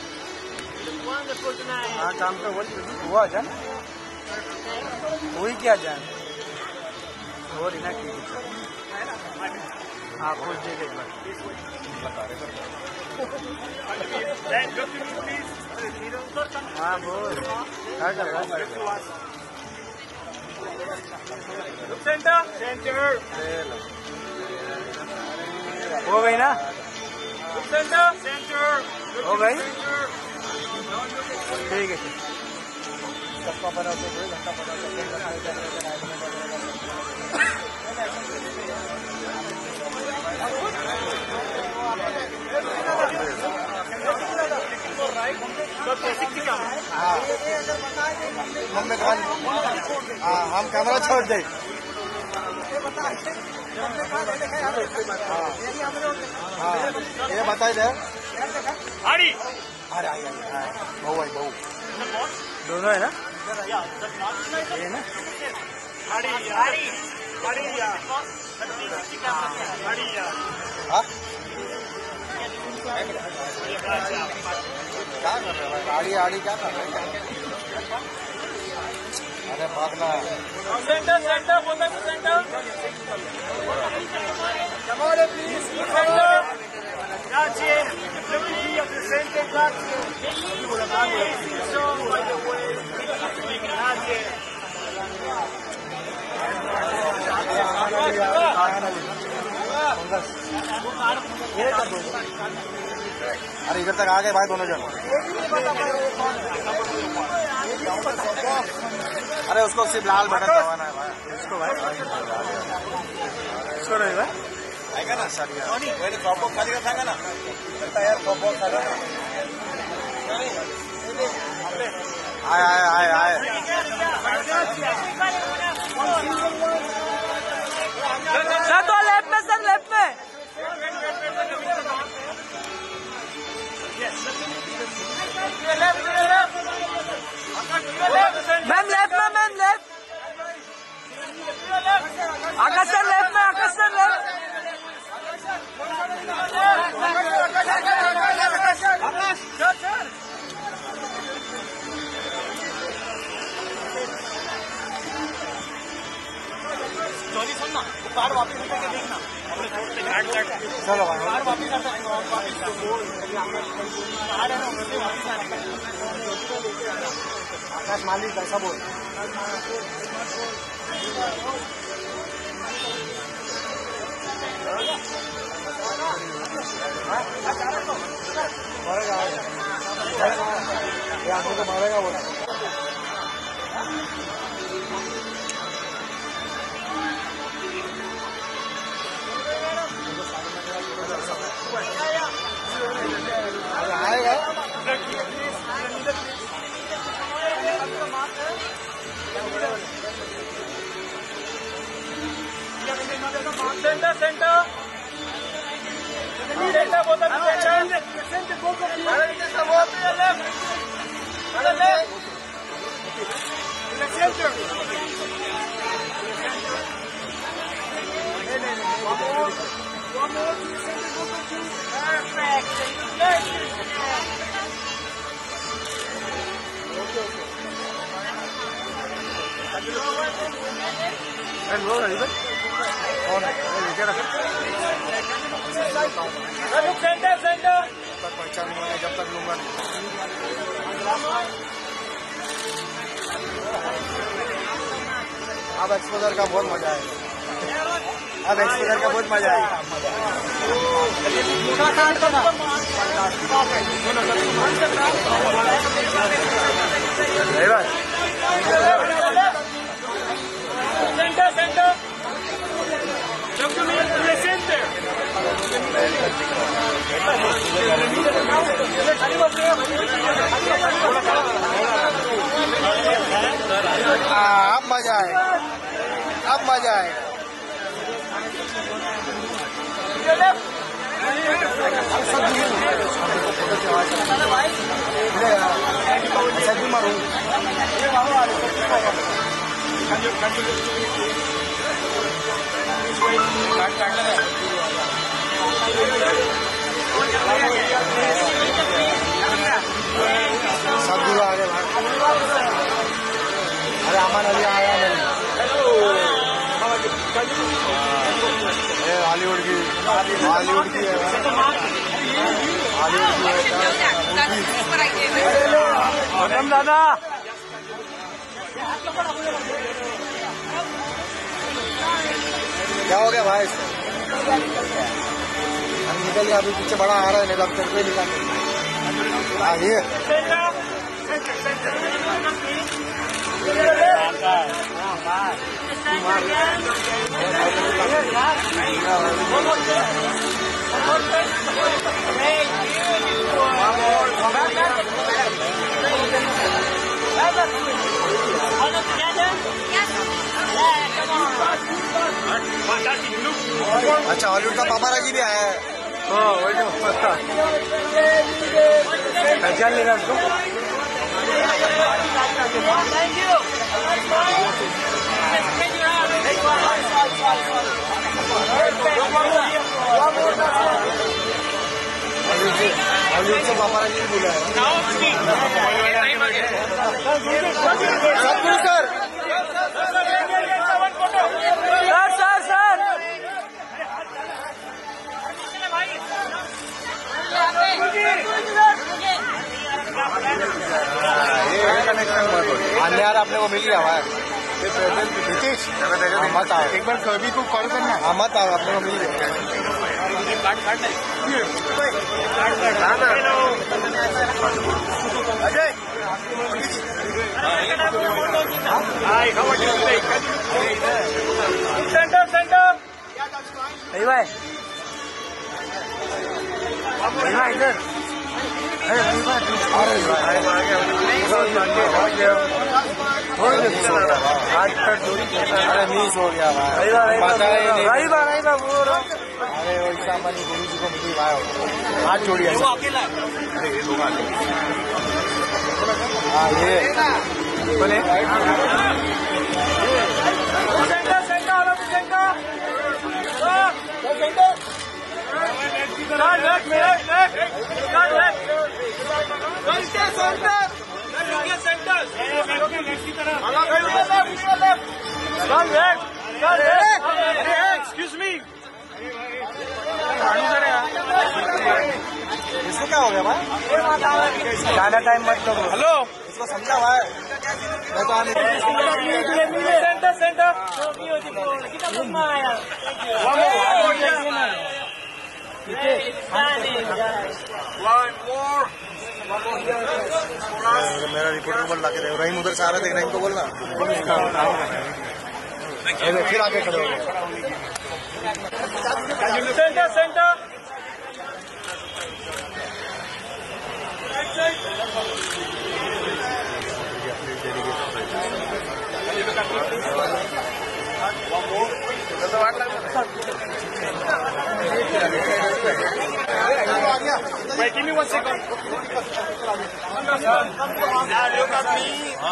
A: हाँ काम तो हुआ जान वही क्या जान हो रही ना ठीक हाँ पूछ देगा एक बार हाँ बोल क्या कर रहा है?
B: सेंटर सेंटर
A: हो गई ना?
B: सेंटर सेंटर
A: हो गई ठीक है सबका बना तो कोई घंटा बना हाँ मम्मी खान हाँ हम कैमरा छोड़ दे हाँ ये बताई दे
B: हरी
A: अरे आई आई बहू आई बहू दोनों है ना ये ना
B: हरी हरी हरी या हरी या
A: हाँ क्या कर रहे हो? आड़ी आड़ी क्या कर रहे हैं? अरे भागना
B: सेंटर सेंटर बोलता है सेंटर कमोरे please center grazie looking at the center grazie so by the way grazie
A: अरे इधर तक आ गए भाई दोनों जन। अरे अरे उसको सिर्फ लाल बटन दबाना है भाई। इसको भाई इसको नहीं भाई आएगा ना सर यार मैंने ड्रॉप बॉक्स खाली का था ना लगता यार ड्रॉप बॉक्स खाली आए आए आए आए
B: सर तो लेफ्ट में सर लेफ्ट में मैम लेफ्ट में ma'am left Akash sir left में आकाश सर लेफ्ट
A: चोरी सुन ना पहाड़ वापिस उठा देखना चलो पहाड़ वापिस आता है पहाड़ है ना उससे वापिस आने का आकाश मालिक ऐसा बोल मारेगा ये आंखों को मारेगा बोला आएगा
B: सेंटर सेंटर सेंटर बोल सेंटर सेंटर बोल सेंटर सेंटर सेंटर
A: तक पहचान हुआ जब तक लूंगा नहीं अब एक्सपोजर का बहुत मजा आएगा अब एक्सपोजर का बहुत मजा आएगा
B: सेंटर सेंटर सेंटर
A: अब मजा आएगा अब मजा आएगा सब्जी मारू सब दूर आ गए भाई अरे अमन अली आया नहीं हॉलीवुड की हॉलीवुड की
B: मध्यम दादा
A: क्या हो गया भाई इसको हम निकल गया अभी पीछे बड़ा आ रहा है नहीं तो तेरे को निकाल आइए अच्छा हॉलीवुड का पापाराजी भी आया है
D: हाँ वही तो पहचान लेना उसको
A: हॉलीवुड से पापाराजी भी बोला है Satguru sir
B: sir sir sir
A: अन्यार अपने को मिल गया भाई नीतीश मत आओ एक बार सभी को कॉल करना हाँ मत आओ अपने को मिल गया अजय
B: सेंटर सेंटर
A: भाई भाई इधर अरे अरे मिस हो गया भाई भाई भाई बोल अरे वैसा गुरु जी को मुझे हाथ छोड़िए हाँ ये बोले
B: center center all of center center start left left left start left center centre center left की तरफ अलग है left left start left start left excuse me
A: इसको क्या हो गया भाई ज्यादा टाइम मत लो
B: हेलो
A: इसको समझा भाई मैं तो आने
B: सेंटर सेंटर
A: मेरा रिपोर्टर को बोल ला के दे रहीम उधर से आ रहे थे रहीम को बोलना फिर आगे खड़े हो गए
B: center center Wait, give me one second. Look at me.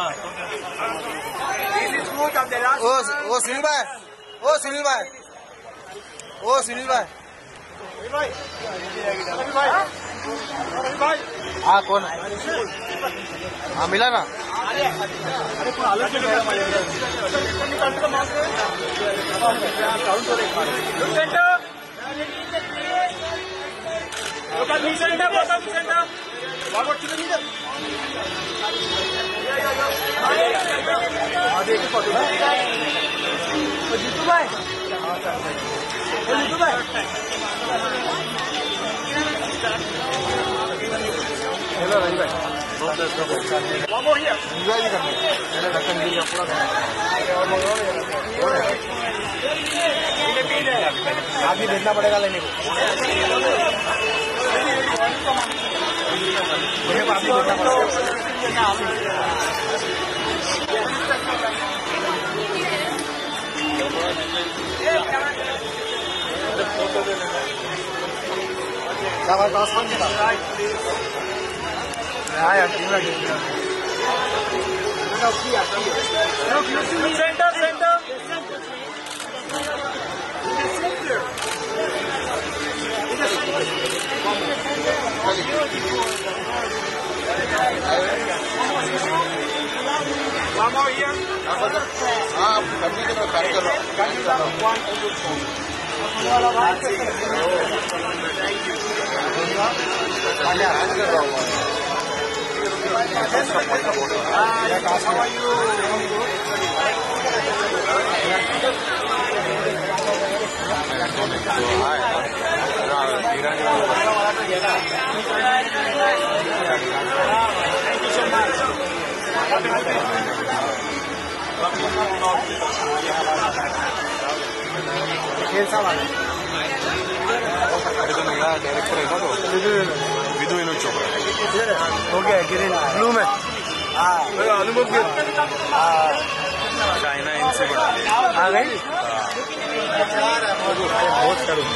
B: This is good of the last.
A: ओ ओ सुनील भाई ओ सुनील भाई ओ सुनील भाई हाँ कौन हाँ मिला ना
B: Center. Look at me, center. Look at me, center. Forward to the middle.
A: Jitu भाई जीतू भाई हेलो रही भाई
B: One more here.
A: एंजॉय भी करना मेरा ढक्कन गिर गया पूरा आगे देखना पड़ेगा लेने को मुझे आगे देखना पड़ेगा
B: Center, center. One more here.
A: हाँ करने के बाद कार्य कर रहा हूँ डायरेक्टर है ना तो विदु विनोद चोपड़ा हो गया ग्रीन ब्लू में हाँ अनुभव गिर हाँ चाइना इनसे बड़ा आ गई बहुत करूँ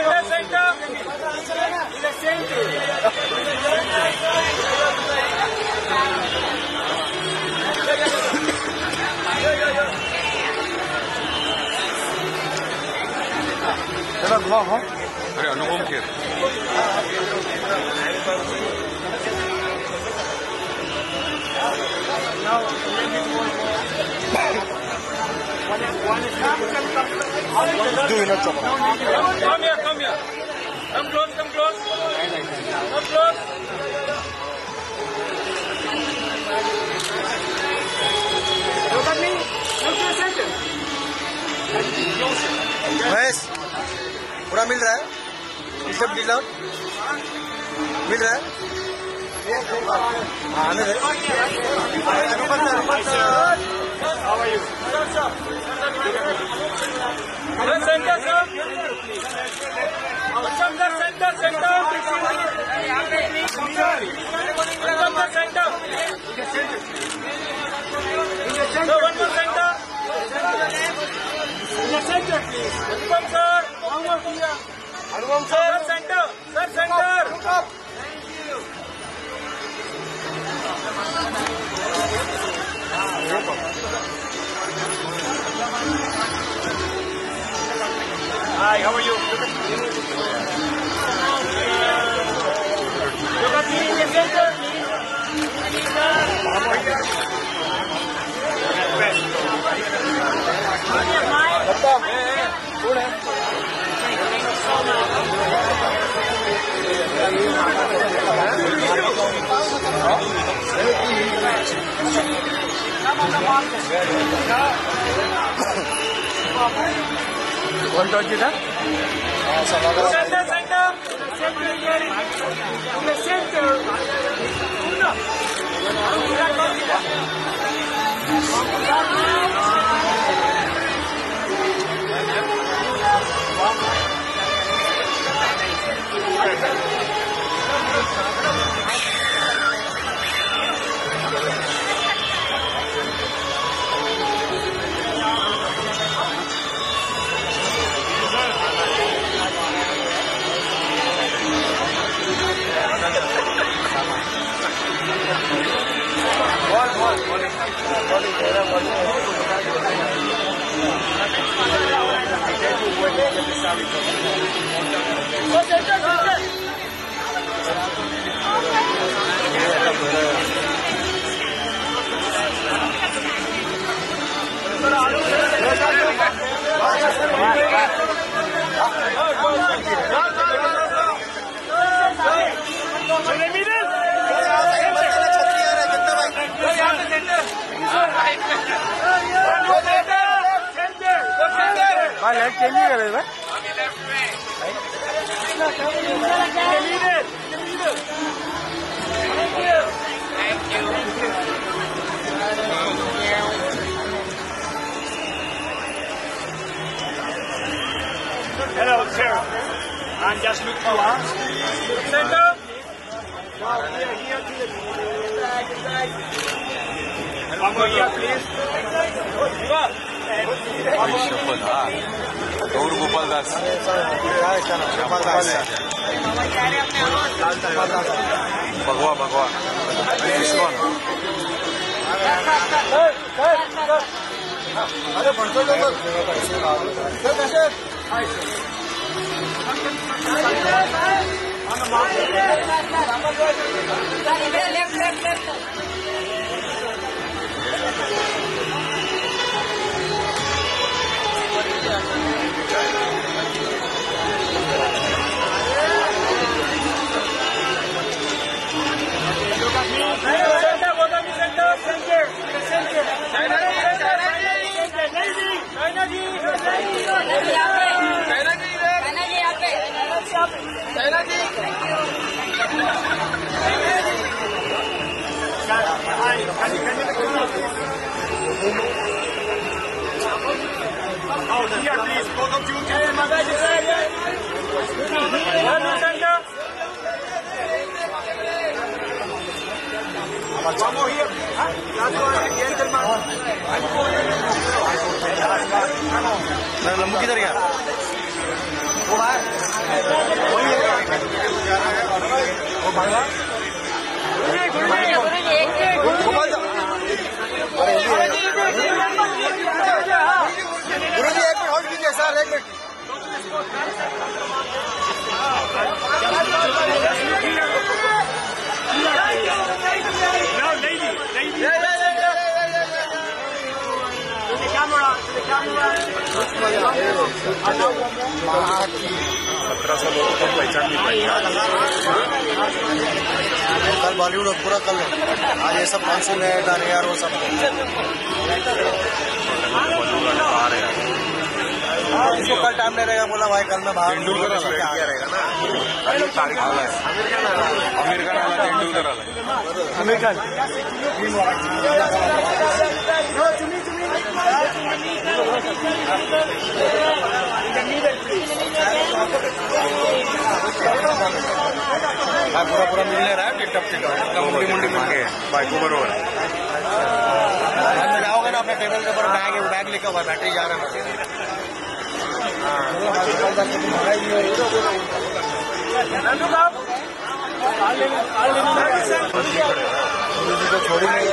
A: अरे Anupam Kher Do not chop.
B: Come here, come here. Come close, come close. Come close. Look at me. Look to the center.
A: Mahesh पूरा मिल रहा है सब डिल आउट मिल रहा है
D: आने दे।
B: Center sir, centre centre centre center So one more center. In the center, please. Anupam sir. Anupam sir. Sir center. Sir center. Hi, how are you? Yoga please in the center.
D: One touch it, huh?
B: Center, center. In the center.
D: हाँ light change नहीं कर रहे भाई
B: Hello, sir. And just look to us. Center. Here, here to the one more here, please.
A: गौर गोपाल दास भगवा भगवा
D: अरे बढ़ते
F: left left left
B: Center, Bodami center, center, center. China ji, China ji, China ji, China ji, China ji,
F: China ji यहाँ पे
B: China ji. Oh, here, please, both of you. Bodami center. One more here. Last one, gentleman.
D: लम्बू किधर गया वो बाहर वो भागा गुरु जी एक मिनट होल्ड कीजिए सर एक minute
B: No, lady, lady. Yeah, yeah, yeah, yeah, yeah, yeah, yeah. To the camera, to the camera.
A: सत्रह सौ लोगों को पहचान नहीं पाई
D: कल बॉलीवुड पूरा कल आज ये सब पाँच सौ नए डाले यार वो सब इसको कल टाइम नहीं रहेगा बोला भाई कल मैं बाहर
A: तेंदुलकर रहेगा ना तारीख आमिर खान आला तेंदुलकर आला
D: अमेरिकन हा पूरा पूरा मिलने रहा है टिकटॉक टिकटॉक मुंडी मुंडी मांगे बाइक बरोबर अंदर जाओगे ना अपने टेबल के ऊपर बैग है बैग लेकर हुआ बैटरी जा रहा है छोड़ी नहीं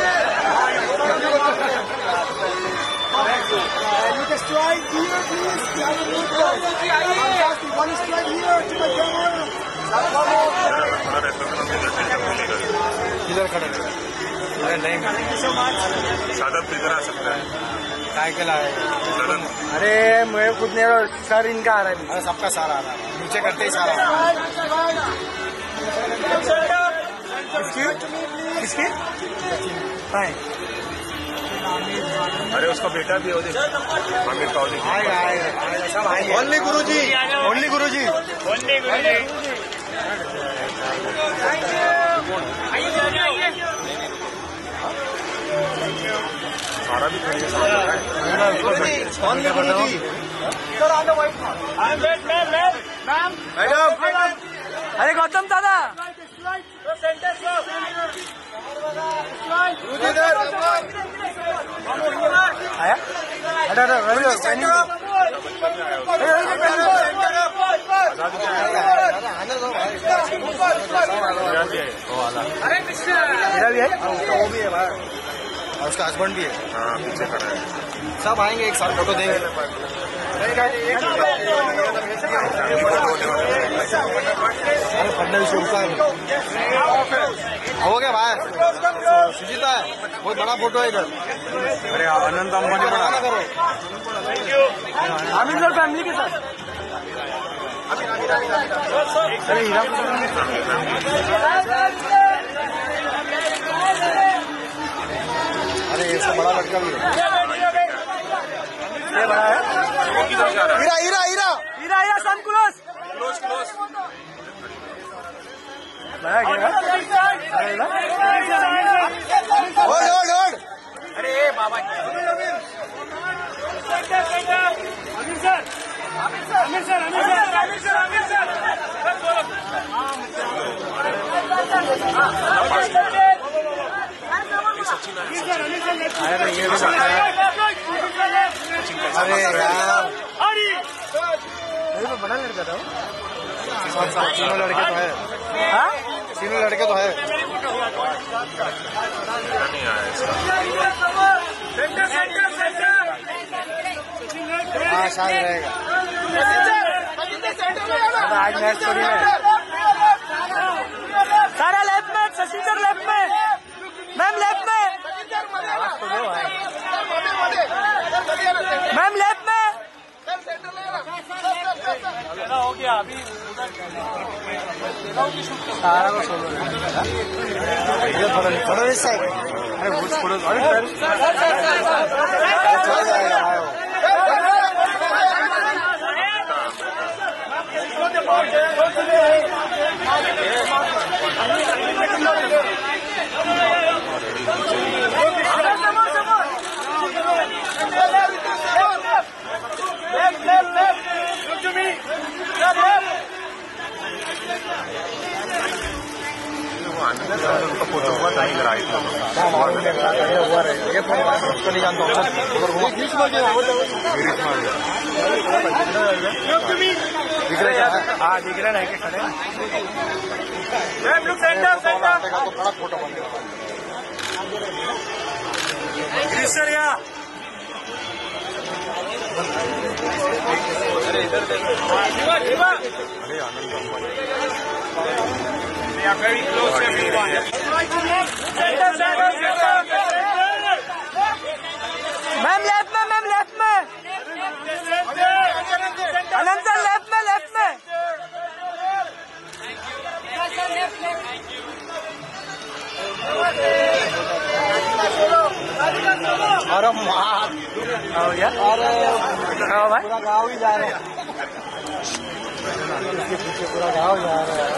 D: इधर खड़े नहीं
A: सादा इधर आ सकता है
D: काय के लाए अरे मैं खुद नहीं सर इनका आ रहा है अरे सबका सारा आ रहा है नीचे करते ही सारा किसकी किसकी
A: अरे उसका बेटा भी हो आमिर का
D: आएगा आएगा सब आएंगे only Guruji only Guruji
B: only Guruji
A: Sara भी खड़ी है
D: मैडम अरे गौतम दादा आया अरे अरे मेरा भी है वो भी है भाई और उसका हस्बैंड भी है
A: हाँ पीछे खड़ा है
D: सब आएंगे एक साथ फोटो देंगे फडनवीस रुका है हो गया भाई सुजीता है बहुत बड़ा फोटो है इधर
A: अरे अनंत अंबानी बना
D: करो आमिर सर फैमिली के साथ अरे हीरा अरे ये सब बड़ा लड़का भी है ये बड़ा है हीरा हीरा हीरा हीरा हीरा सनकुलोस
A: क्लोज क्लोज
D: बड़ा क्या होल्ड होल्ड होल्ड
B: अरे बाबा अमीर सर अमीर सर अमीर सर अमीर सर अमीर सर अमीर सर
D: अरे ये भी अरे यार अरे बड़ा लड़का था तीनों लड़के तो है हाँ तीनों लड़के तो है
A: नहीं आया
D: हाँ शायद रहेगा आज मैच थोड़ी है सारा लेफ्ट में शशि सर लेफ्ट में मैम लेफ्ट में मैम लेफ्ट में
B: हो गया अभी
D: सारा को सोलो थोड़ा इस साइड अरे वो थोड़ा अरे चल जाएगा
A: फोटो हुआ था इधर आई था
D: ये उसको नहीं जानता दिख रहा है हाँ दिख रहा है कि खड़े तो बड़ा फोटो बनेगा सर या अरे इधर देखो
A: अरे Anand Ambani
B: very close to everyone.
D: Ma'am left में मैम लेफ्ट में अनंत सर लेफ्ट में लेफ्ट में अरे मार अरे पूरा गाँव ही जा रहे हैं इसके पीछे पूरा गाँव जा रहा है।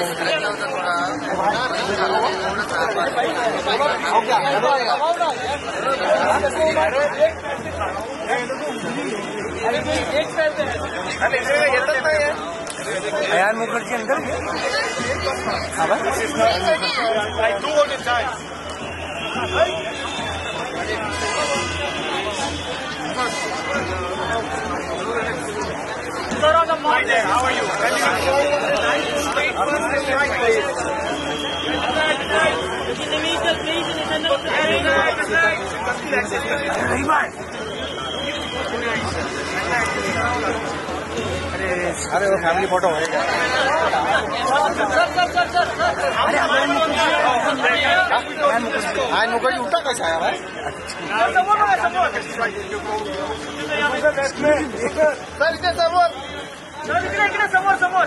D: अयान मुखर्जी अंदर गए।
B: Hi there, how are you?
D: अरे वो फैमिली फोटो होएगा। आयन मुखर्जी उठा कैसा है भाई?
B: समोर समोर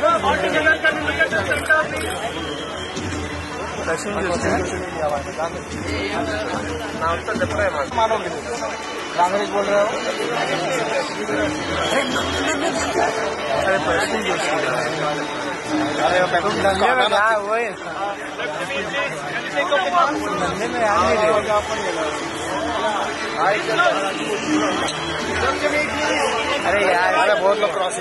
D: मानोगे कांग्रेस बोल रहे हो? अरे प्रश्न जोशी अरे वही धंधे में याद नहीं रहेगा। अरे यार अरे बहुत लोग crossing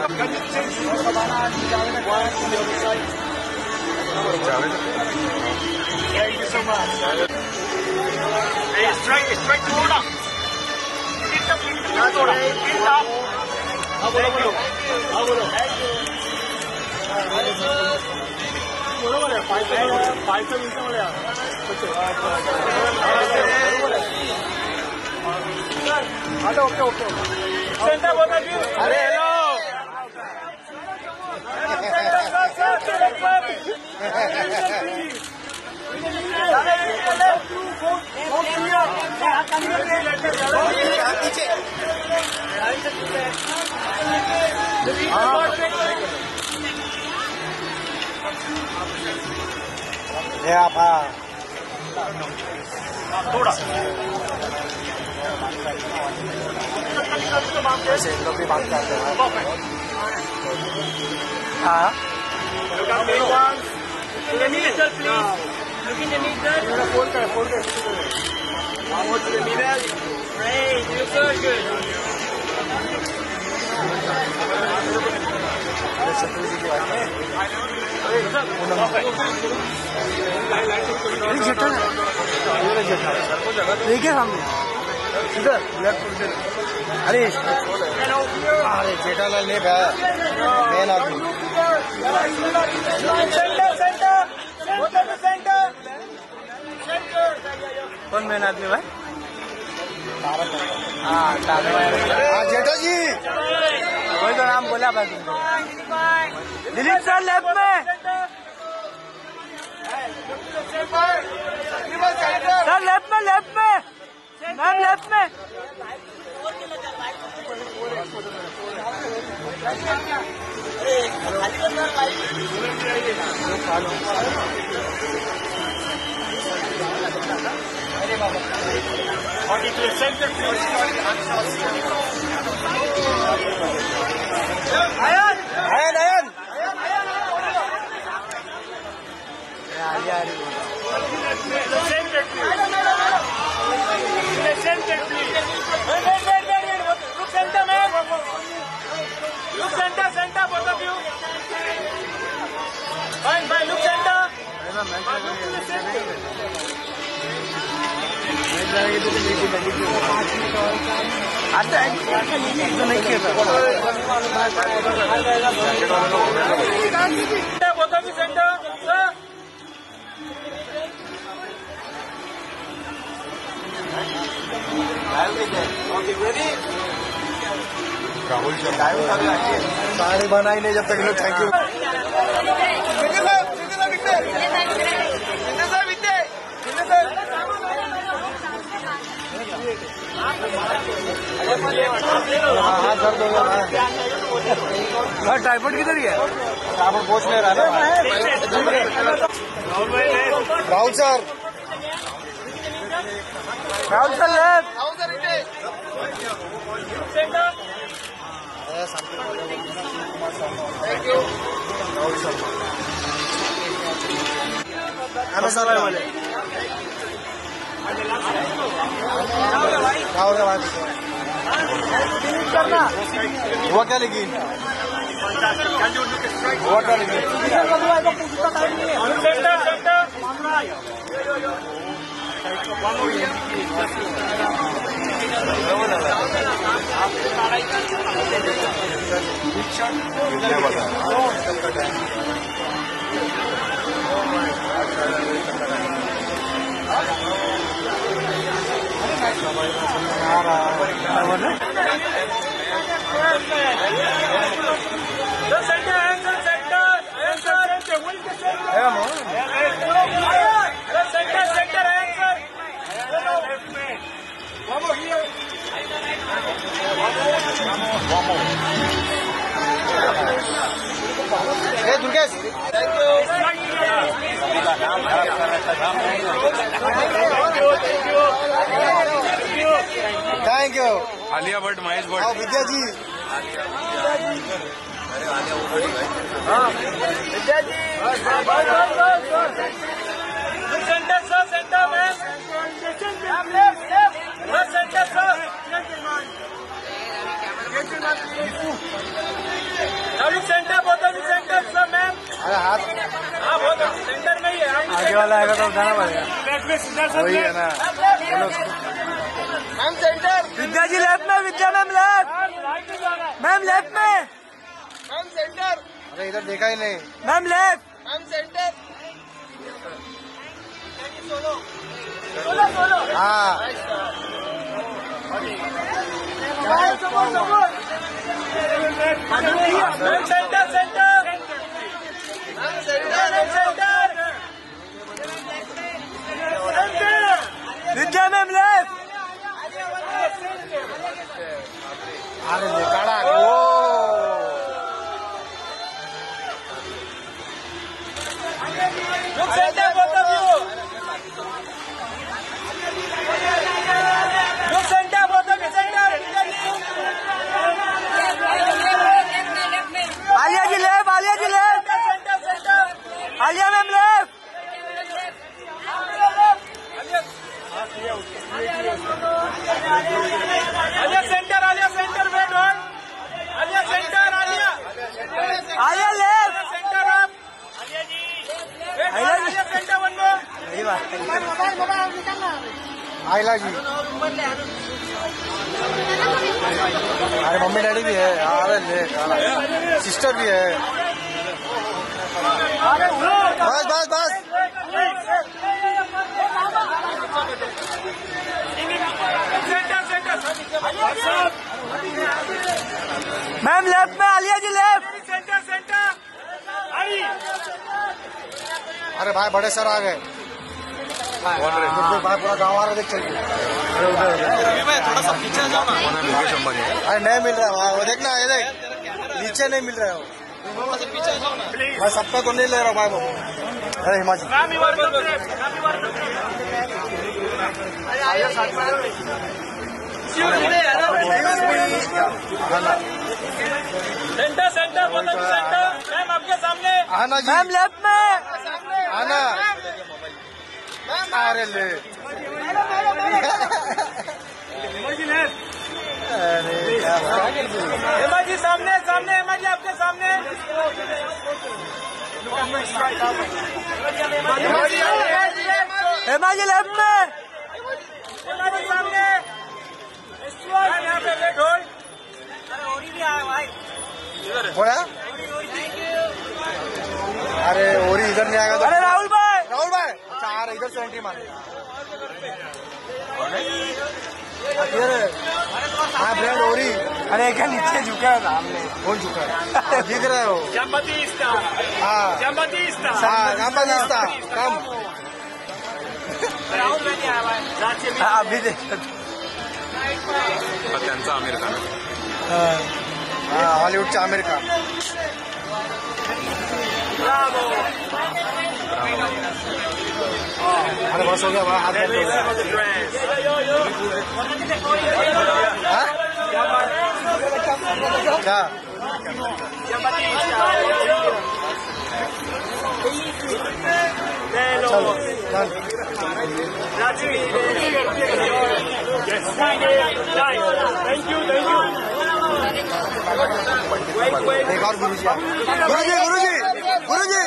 B: Thank you so much. Hey, straight, straight to order. Hit up, hit up, hit up. Thank you. बरोबर आहे पायथन पायथन मिनिटामध्ये आता ओके ओके सेंटर बोला जी अरे हेलो
D: ये आप हाँ
B: थोड़ा
D: ऐसे लोग भी बात करते हैं। हाँ फोन कर फोन कर देखिए सामने इधर अरे अरे जेठालाल ने मेन आदमी कौन मेन आदमी भाई? हाँ जेठा जी वही तो नाम बोला भाई तुमको। दिलीप सर लेफ्ट में सर लेफ्ट में लेफ्ट में मैम लेफ्ट में Ayan Ayan Ayan
B: Look center, center, both of you. Fine, fine, look center.
D: आता है तो नहीं खेलता
B: both of you center, sir. Okay, ready?
D: Rahul सारे बनाई नहीं जब तक लोग थैंक यू हाँ दर्द होगा टाइफाइड किधर ही है टाइफाइड पहुँच नहीं रहा ना Rahul sir Rahul sir left मसाला वाले क्या हो गया भाई? हुआ क्या लेकिन हुआ क्या लेकिन Hey, Durgesh. Thank you. Thank you.
A: Alia Bhatt, Mahesh Bhatt,
D: आओ Vidya ji. Vidya ji.
B: Center sir, center ma'am, center sir, center बहुत अभी सेंटर सर मैम।
D: अरे हाथ
B: हाँ बहुत सेंटर में ही है।
D: आगे वाला आएगा तो उठाना पड़ेगा। वही है ना।
B: Ma'am center,
D: Vidya ji left में, Vidya ma'am left, ma'am left में,
B: मैम सेंटर,
D: अरे इधर देखा ही नहीं,
B: मैम लेफ्ट, मैम सेंटर,
D: हाँ
B: ma'am center, center, ma'am center, center,
D: Vidya ma'am left. अरे निकाला ओ
B: सेंटर बहुत अभी सेंटर बहुत अभी center.
D: Alia ji left, Alia ji left,
B: center, center,
D: Alia ma'am left.
B: Alia center, Alia center, wait one, Alia center, Alia,
D: Alia left,
B: centre up, Alia ji, wait one, Alia center one more,
D: सही बात। आइला जी, अरे मम्मी डैडी भी है, अरे ले सिस्टर भी है। बस बस बस
B: सेंटर, सेंटर,
D: मैम लेफ्ट में, Alia ji left.
B: Center, center, आई,
D: अरे भाई बड़े सर आ गए। भाई पूरा गाँव आ रहा देख चल के।
A: थोड़ा सा पीछे जाओ ना। मुकेश अंबानी।
D: अरे नहीं मिल रहा है भाई, वो देखना ये देख नीचे नहीं मिल रहा है वो। मैं सबका तो नहीं ले रहा भाई वो। अरे Himachal
B: ma'am you are ma'am you are center, center, बहुत अभी सेंटर, मैम आपके सामने,
D: आना जी, मैम लेफ्ट में आना। अरे ले अरे क्या बात।
B: हेमा जी सामने, सामने हेमा जी आपके सामने,
D: हेमा जी लेफ्ट में,
B: हेमा जी सामने, यहाँ पे वेट होल्ड, अरे ओरी भी आया भाई,
D: बोला अरे ओरी इधर नहीं आएगा तो।
B: अरे राहुल भाई,
D: राहुल भाई अच्छा आ रहा, इधर से एंट्री मार। हाँ ब्रांड ओरी। अरे क्या नीचे झुका है सामने? कौन झुका है? दिख रहा है वो।
B: जम्बतीस्ता,
D: हाँ
B: जम्बतीस्ता,
D: हाँ जम्बतीस्ता कम।
B: राहुल नहीं आया भाई,
D: हाँ अभी देख।
A: त्यांचा आमिर खान।
D: हाँ हॉलीवुडचा आमिर खान। अरे बस हो गया भाई, हाथ बंद हो गया। हाँ? क्या
B: चलो थैंक यू थैंक यू
D: एक और गुरु जी गुरु जी गुरु जी गुरु जी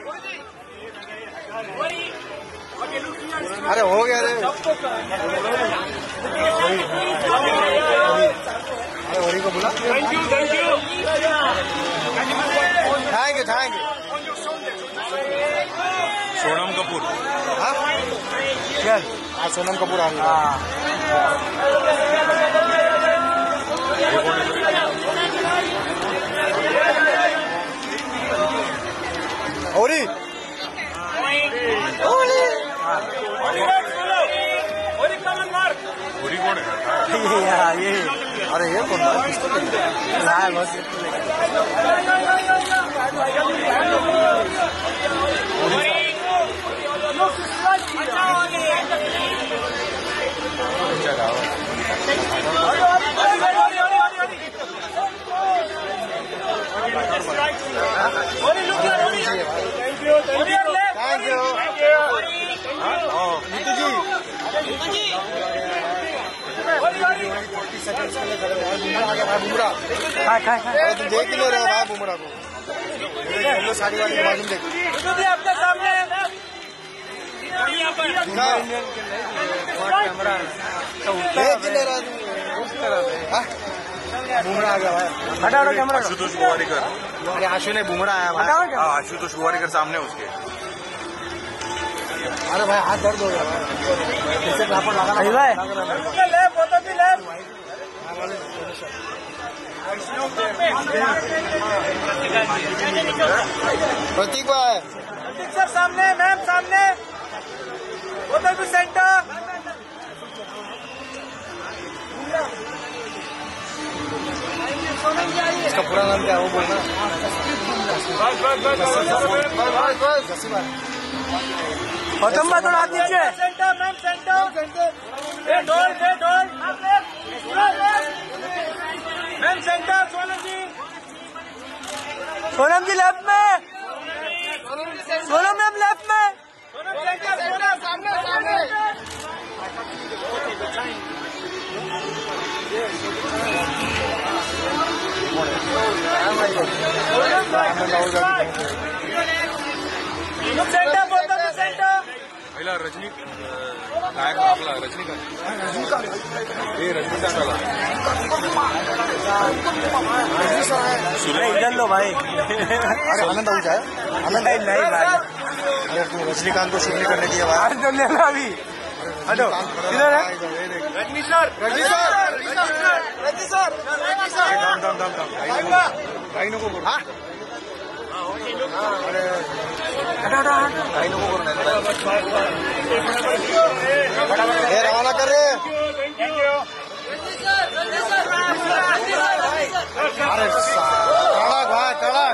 D: अरे हो गया रे अरे होरी को बुला
B: thank you thank you
D: thank you thank you
A: Sonam Kapoor
D: हाँ क्या हाँ सोनम कपूर आ गया होरी
A: होरी कौन है?
D: ये अरे ये कौन है बस थैंक यू नीतू जी बुमरा तुम देख ही ले रहे हो भाई बुमरा को येलो साड़ी वाली के बाजू में देख
B: आपके सामने
D: कैमरा देख ही ले रहा है बुमरा आ गया भाई हटा हटा कैमरा
A: आशुतोष गोवारीकर।
D: अरे आशु ने बुमरा आया भाई
A: हाँ आशुतोष गोवारीकर सामने उसके।
D: अरे भाई हाथ दर्द हो गया भाई कैसे पर लगा भाई प्रतीक भाई
B: सर सामने मैम सामने उधर भी सेंटर
D: इसका पूरा नाम क्या है वो बोलना
B: खत्म बात हाथ नीचे सेंटर मैम सेंटर ये ढोल ये ढोल ma'am centre Sonam ji
G: Sonam ji left में सोनम मैम लेफ्ट में
B: सोनम सेंटर सोनम सामने सामने सेंटर बोलता तो सेंटर
A: पहिला रजनी नायक आपला रजनीकांत हे रजनीकांत आला
G: इधर लो भाई
D: अरे आनंद आउट है आनंद
G: नहीं नहीं भाई
D: अरे तू रजनीकांत को शूट नहीं करने दिया भाई
G: आज तो लेना अभी हटो इधर है
B: Rajni sir
D: Rajni sir
B: Rajni sir
D: दाम दाम दाम दाम भाई नको करू हाँ अरे हटा हटा भाई नको करू ए रवाना कर रे अरे कड़क भाई कड़क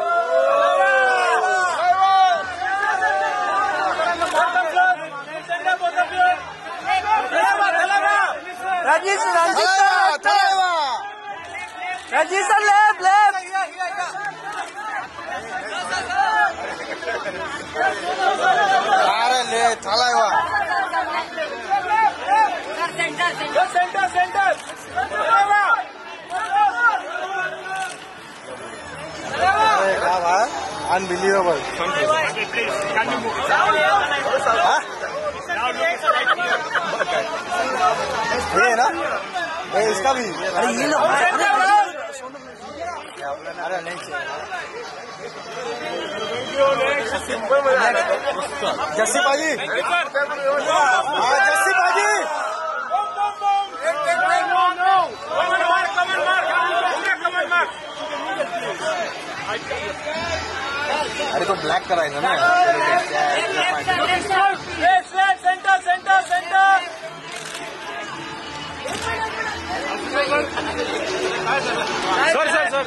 G: Rajesh Ranjit Rajesh sir left left
D: अरे ले थाला हुआ
B: सेंटर सेंटर सेंटर
D: अरे क्या भाई अनबिलीवेबल ये ना ये इसका भी अरे ये लो अरे नहीं जस्सी बाजी हाँ जस्सी बाजी अरे तो ब्लैक कराएगा ना
B: centre centre centre sir sir sir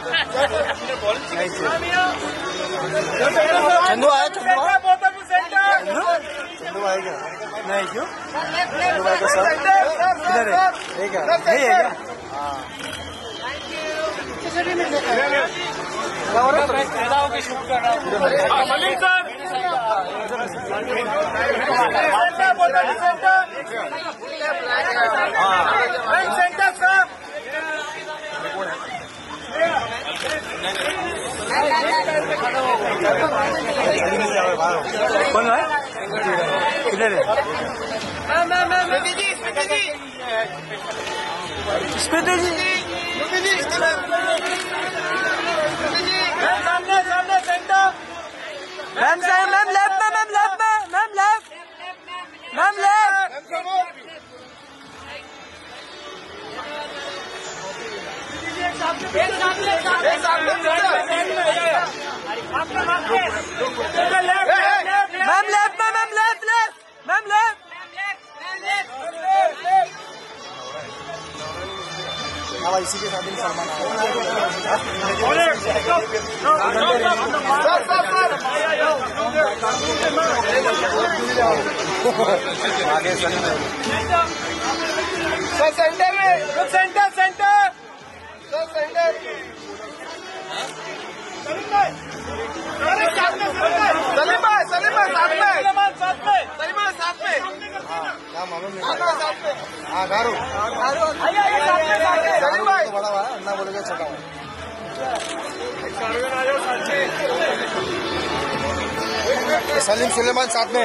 D: Chandu आया चंदू आया
B: सेंटर
D: चंदू आएगा
G: नहीं क्यों
D: चंदू भाई का सर
G: इधर है
D: ठीक है
G: नहीं है क्या
D: हाँ
B: सलीम सर सेंटर सर
G: कौन है किधर है स्मृति जी
B: सामने सामने सेंटर
G: मैम साहब मैम लेफ्ट में मैम लेफ्ट में ma'am left ma'am left ma'am left में ma'am left left ma'am left इसी के साथ सलमान आगे
B: सेंटर में सेंटर सेंटर सेंटर सलीम भाई सलीम भाई साथ में साथ में सलीम भाई साथ में
G: क्या मालूम नहीं हाँ गारू
B: सलीम भाई
G: बड़ा हुआ है अन्ना बोलेगा छोटा हुआ सलीम सुलेमान साथ में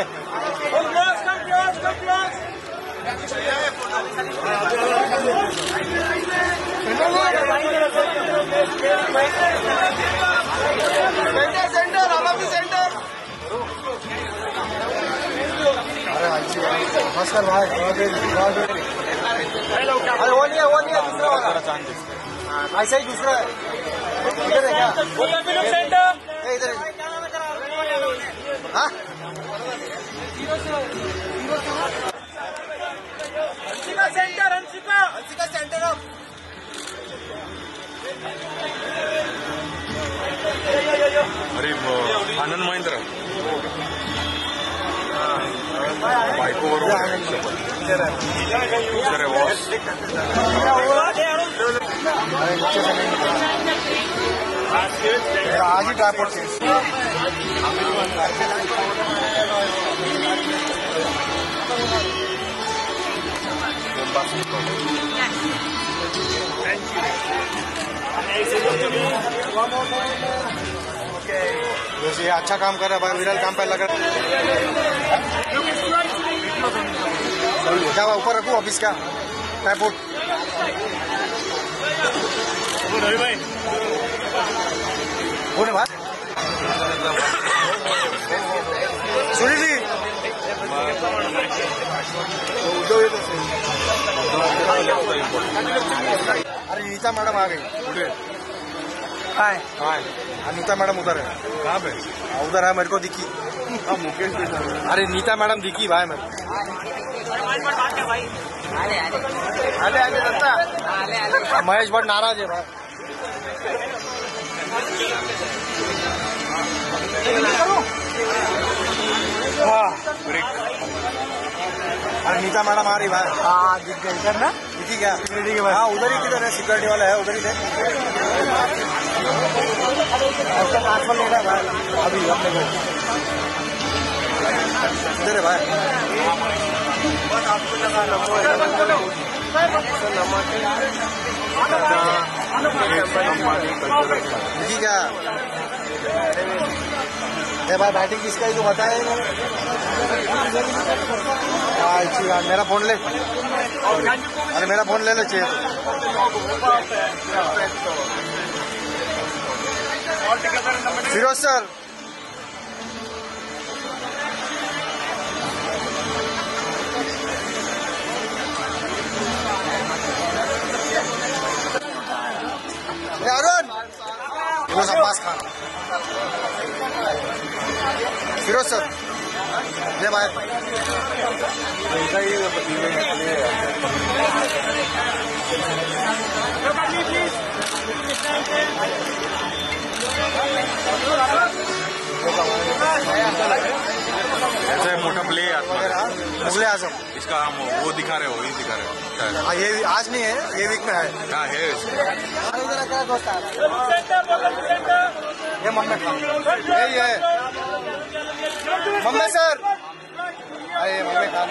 B: सेंटर सेंटर अभी सेंटर
G: अरे नमस्कार भाई अरे वो नहीं है वो नहीं है दूसरा वाला ऐसा ही दूसरा है इधर है क्या
B: सेंटर
G: इधर है हाँ
B: Anshika centre Anshika Anshika centre off
A: अरे आनंद महिंद्र बायको बरोबर अरे बॉस
G: आज ही ट्राईपोर्ट से जैसे ये अच्छा काम कर रहा है भाई विरल काम पे लग रहा है क्या ऊपर रखूँ ऑफिस का ट्राईपोर्ट बोले भाई सुनी जी अरे नीता मैडम आ गई हाय हाय नीता मैडम उधर है कहाँ पे उधर है मेरे को दिखी हाँ मुकेश अरे नीता मैडम दिखी भाई मेरे
B: आले आले दत्ता
G: महेश भट्ट नाराज है भाई हाँ अरे नीता मैडम आ रही भाई हाँ दिख गई इधर ना दिखी क्या सिक्योरिटी के हाँ उधर ही किधर है सिक्योरिटी वाला है उधर ही थे उसका ट्रांसफर ले रहा है भाई अभी अपने को इधर है भाई दिखी क्या ये भाई बैटिंग किसका ही तो बताए मेरा फोन ले अरे मेरा फोन ले ले चाहिए फिरोज सर अरुण फिरोज अब्बास खान फिरोज सर ले भाई ऐसा ही
A: ऐसा मोटा प्ले
G: मुगले आजम
A: का हम वो दिखा रहे हो, वही दिखा रहे हो शायद।
G: हाँ, ये आज नहीं है, ये वीक में है।
A: हाँ है इसमें।
G: ये मम्मी खान यही है मम्मी सर। अरे mummy Khan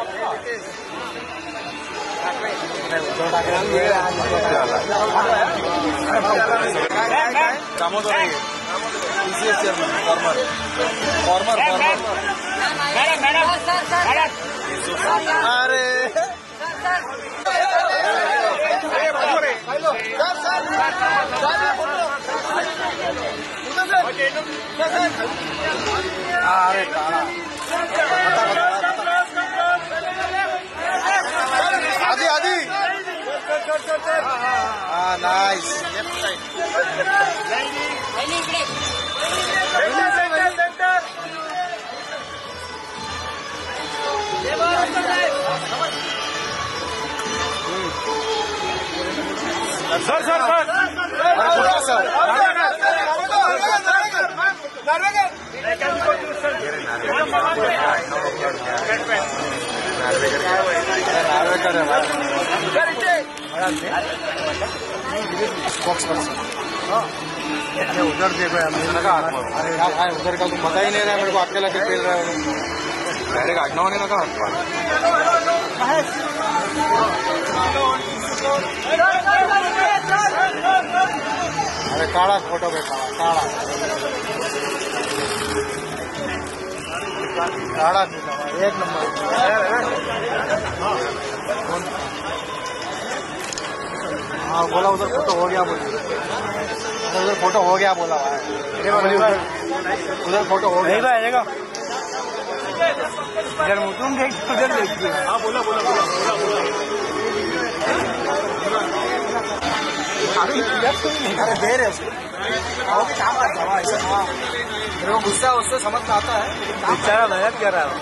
A: Damodar
G: former former former अरे अरे काला आदि आदि हाँ nice
B: sir sir sir
G: sir उधर देखो यार मैंने कहा अरे भाई उधर का तुम बता ही नहीं रहा मेरे को अकेला के खेल रहे हो
A: डायरेक्ट आटना होने लगा।
G: अरे काड़ा फोटो पे काड़ा काड़ा एक नंबर। हाँ बोला उधर फोटो हो गया बोले उधर फोटो हो गया बोला भाई उधर फोटो हो गया आएगा इधर तुम देख उधर देखिए। हाँ बोला बोला बोला अरे दे रहे मेरे को गुस्सा उससे समझ में आता है बेचारा मेहनत कर रहा है।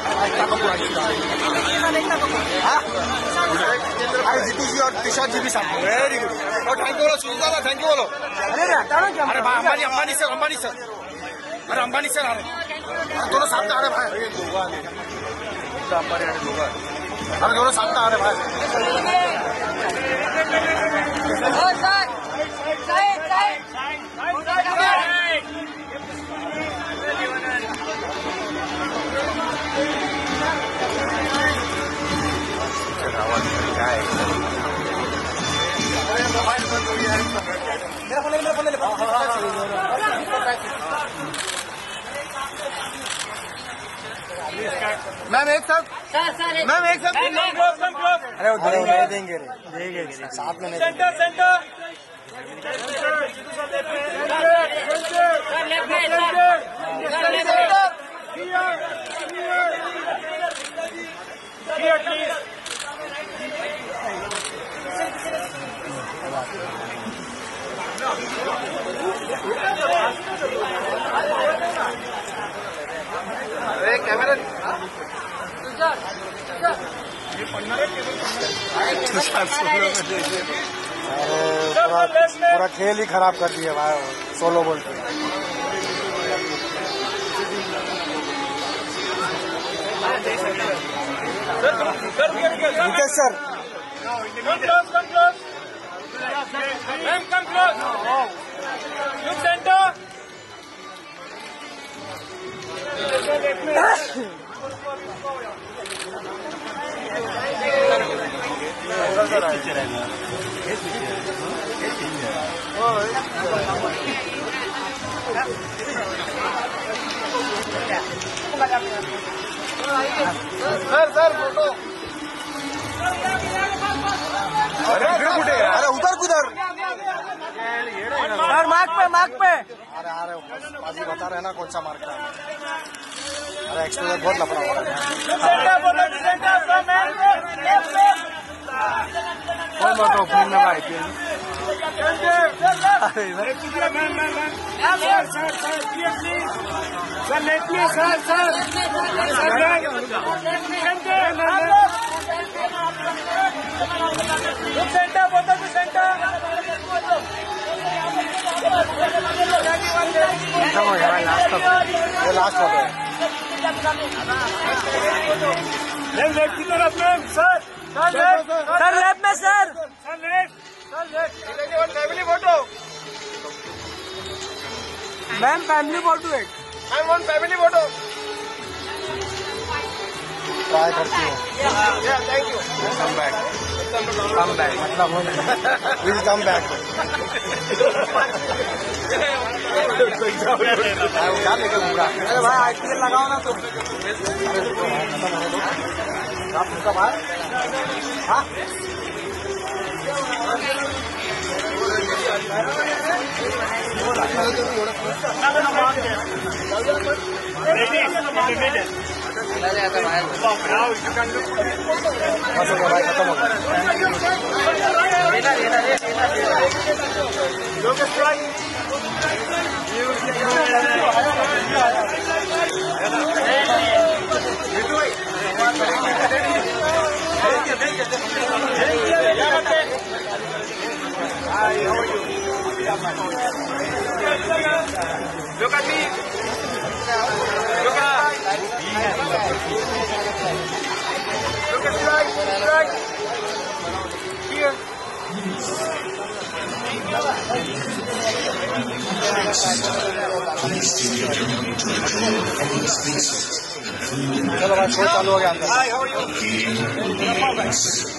G: जीतू जी और किशोर जी भी साथ वेरी गुड और थैंक यू बोलो सुनीता ना थैंक यू बोलो। अरे अरे अंबानी अंबानी सर अंबानी सर अरे अंबानी सर आ रहे दोनों साथ आ रहे भाई अंबानी अरे दोनों साथ आ रहे भाई। मैम एक साथ मैम एक साथ अरे वो देंगे देंगे देंगे साथ में नहीं
B: सेंटर सेंटर
G: अरे कैमरा पूरा पूरा खेल ही खराब कर दिया भाई सोलो बॉल पे। Wicket sir
B: Come close, come close. Ma'am, come close. Look center.
G: Sir sir photo अरे अरे उधर कुधर
B: सर मार्क पे मार्क पे
G: अरे अरे बाजी बता रहे ना कौन सा मार्क है। अरे एक्सपोजर बहुत लफड़ा हो रहा है। कौन बात ओपनिंग में भाई
B: sir let me sir sir centre बोतल टू सेंटर
G: ये लास्ट फोटो है।
B: मैम लेफ्ट की तरफ ma'am sir sir left sir left में sir sir left sir left family photo ma'am family photo एक I want family photo
G: try करती है
B: thank you
A: come back
G: come back मतलब will come back क्या लेके घूम रहा अरे भाई आईपीएल लगाओ ना तुम आप उनका भाई हाँ बस हो गया भाई खत्म हो गया
B: Look at me. Look at Look at right, right. Here.
E: Please take your time to enjoy the following spaces and food and
G: चलो भाई शो चालू हो गया अंदर
B: Hi, how are you?
E: game will be in second.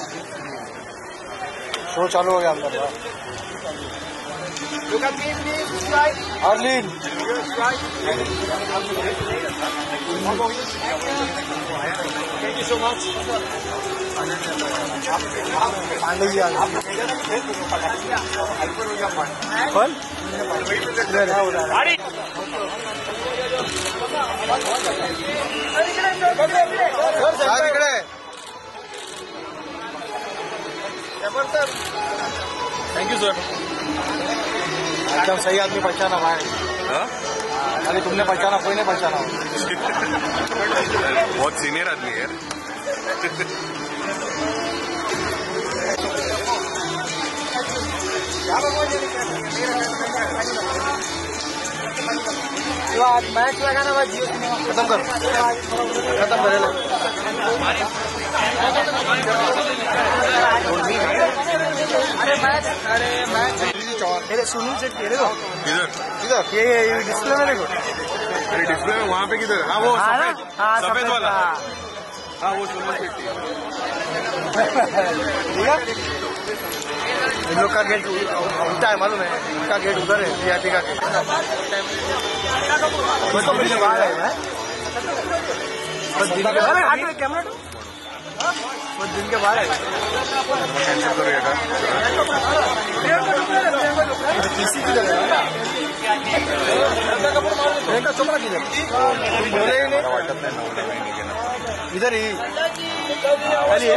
G: Show चालू हो गया अंदर
B: Look at me, please. Right.
G: Harleen
B: Right. Thank you so much.
G: Pandey ji आ गए कौन साहब इकडे
A: थैंक यू सर
G: एकदम सही आदमी पहचाना भाई अरे तुमने पहचाना कोई नहीं पहचाना
A: बहुत सीनियर आदमी है
G: आज मैच लगाना भाई जियो खत्म कर खत्म करे अरे मैच अरे मैच अरे सुनील से तेरे को
A: किधर
G: किधर ये ये डिस्प्ले में देखो
A: अरे डिस्प्ले में वहाँ पे किधर हाँ वो सफेद सफेद वाला हाँ वो सोलह फिफ्टी
G: ठीक है इन लोग का गेट उल्टा है मालूम है उनका गेट उधर है वीआईपी का गेट उसको पीछे बाहर है बस दिन के बाहर है कैमरा बस दिन के बाहर है
A: कैंसिल करिएगा
G: किसी की जगह प्रियंका चोपड़ा की जगह तुम बोले ही नहीं इधर ही चलिए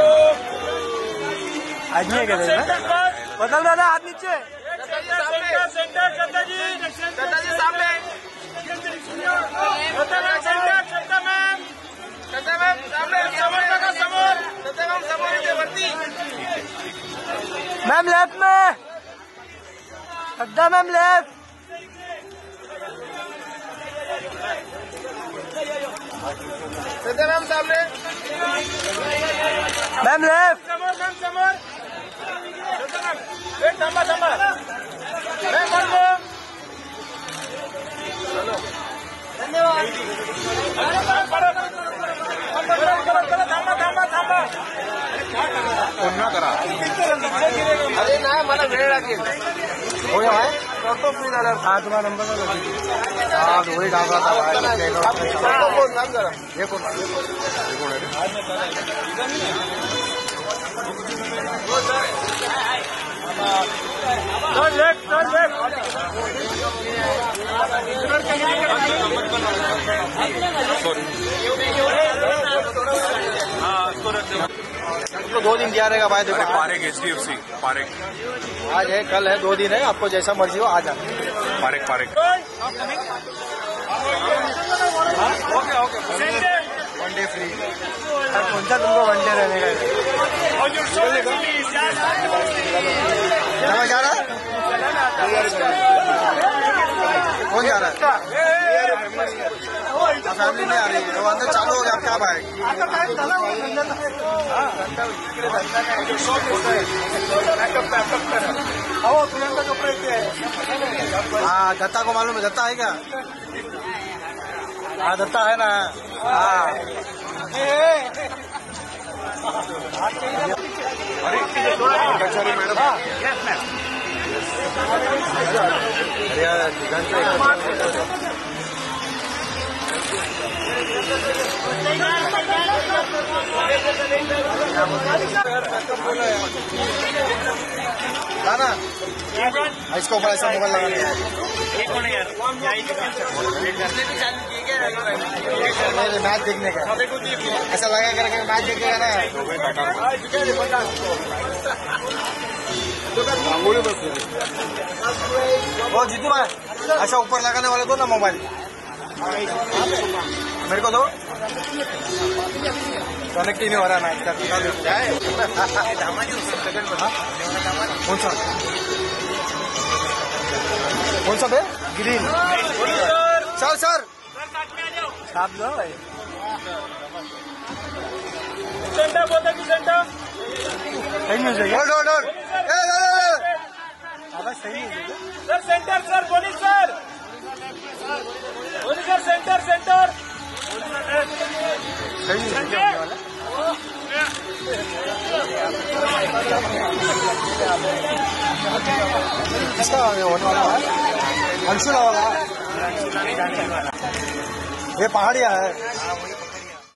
G: आदमी है क्या बदल दादा हाथ नीचे
B: सेंटर सेंटर चंदा जी चंदा जी सामने Chanda ma'am centre Chanda ma'am Chanda ma'am सामने समोर का समोर चंदा मैम समोर इथे वरती
G: मैम लेफ्ट में Chanda ma'am left
B: Chanda ma'am सामने
G: मैम लेफ्ट
B: समोर मैम समोर चंदा मैम वेट थांबा थांबा मैम बोलो धन्यवाद थांबा थांबा थांबा
A: पुन्हा करा
B: अरे नाही मला वेळ लागेल
G: हो गया भाई करतो फ्री झाला हाँ तुम्हारा नंबर का हाँ तो वही डाल रहा था भाई ये कौन
B: Turn left, turn left.
G: इसको दो दिन दिया रहेगा भाई देखो
A: Parekh H D F C Parekh
G: आज है कल है दो दिन है आपको जैसा मर्जी हो आ जाना
A: Parekh Parekh
B: Okay, okay. Center.
G: One day free कौन सा तुमको वन डे रहने का
B: On your shoulder, please.
G: कहाँ जा रहा है कौन जा रहा है फैमिली नहीं आ रही है, वो अंदर चालू हो गया, अब क्या भाई? हाँ दत्ता को मालूम है, दत्ता है क्या? हाँ दत्ता है ना। हाँ
A: अरे मैडम अरे यार
G: ना इसको ऊपर ऐसा मोबाइल लगा लिया मैच देखने का, ऐसा लगा करके मैच देखेगा ना। वो जीतू भाई ऐसा ऊपर लगाने वाले दो ना मोबाइल, मेरे को दो। कनेक्ट ही नहीं हो रहा मैच का। कौन सा कौन सा बे? ग्रीन। सर सर छाप दो भाई।
B: सेंटर बोलते कि सेंटर
G: सही मिल जाएगा। डोर डोर सही मिल जाएगा
B: सर। सेंटर सर, बोली सर, बोली सर, सेंटर सेंटर
G: सही मिल जाएगा वाला। किसका होने वाला है? अंशुला वाला। ये पहाड़िया है।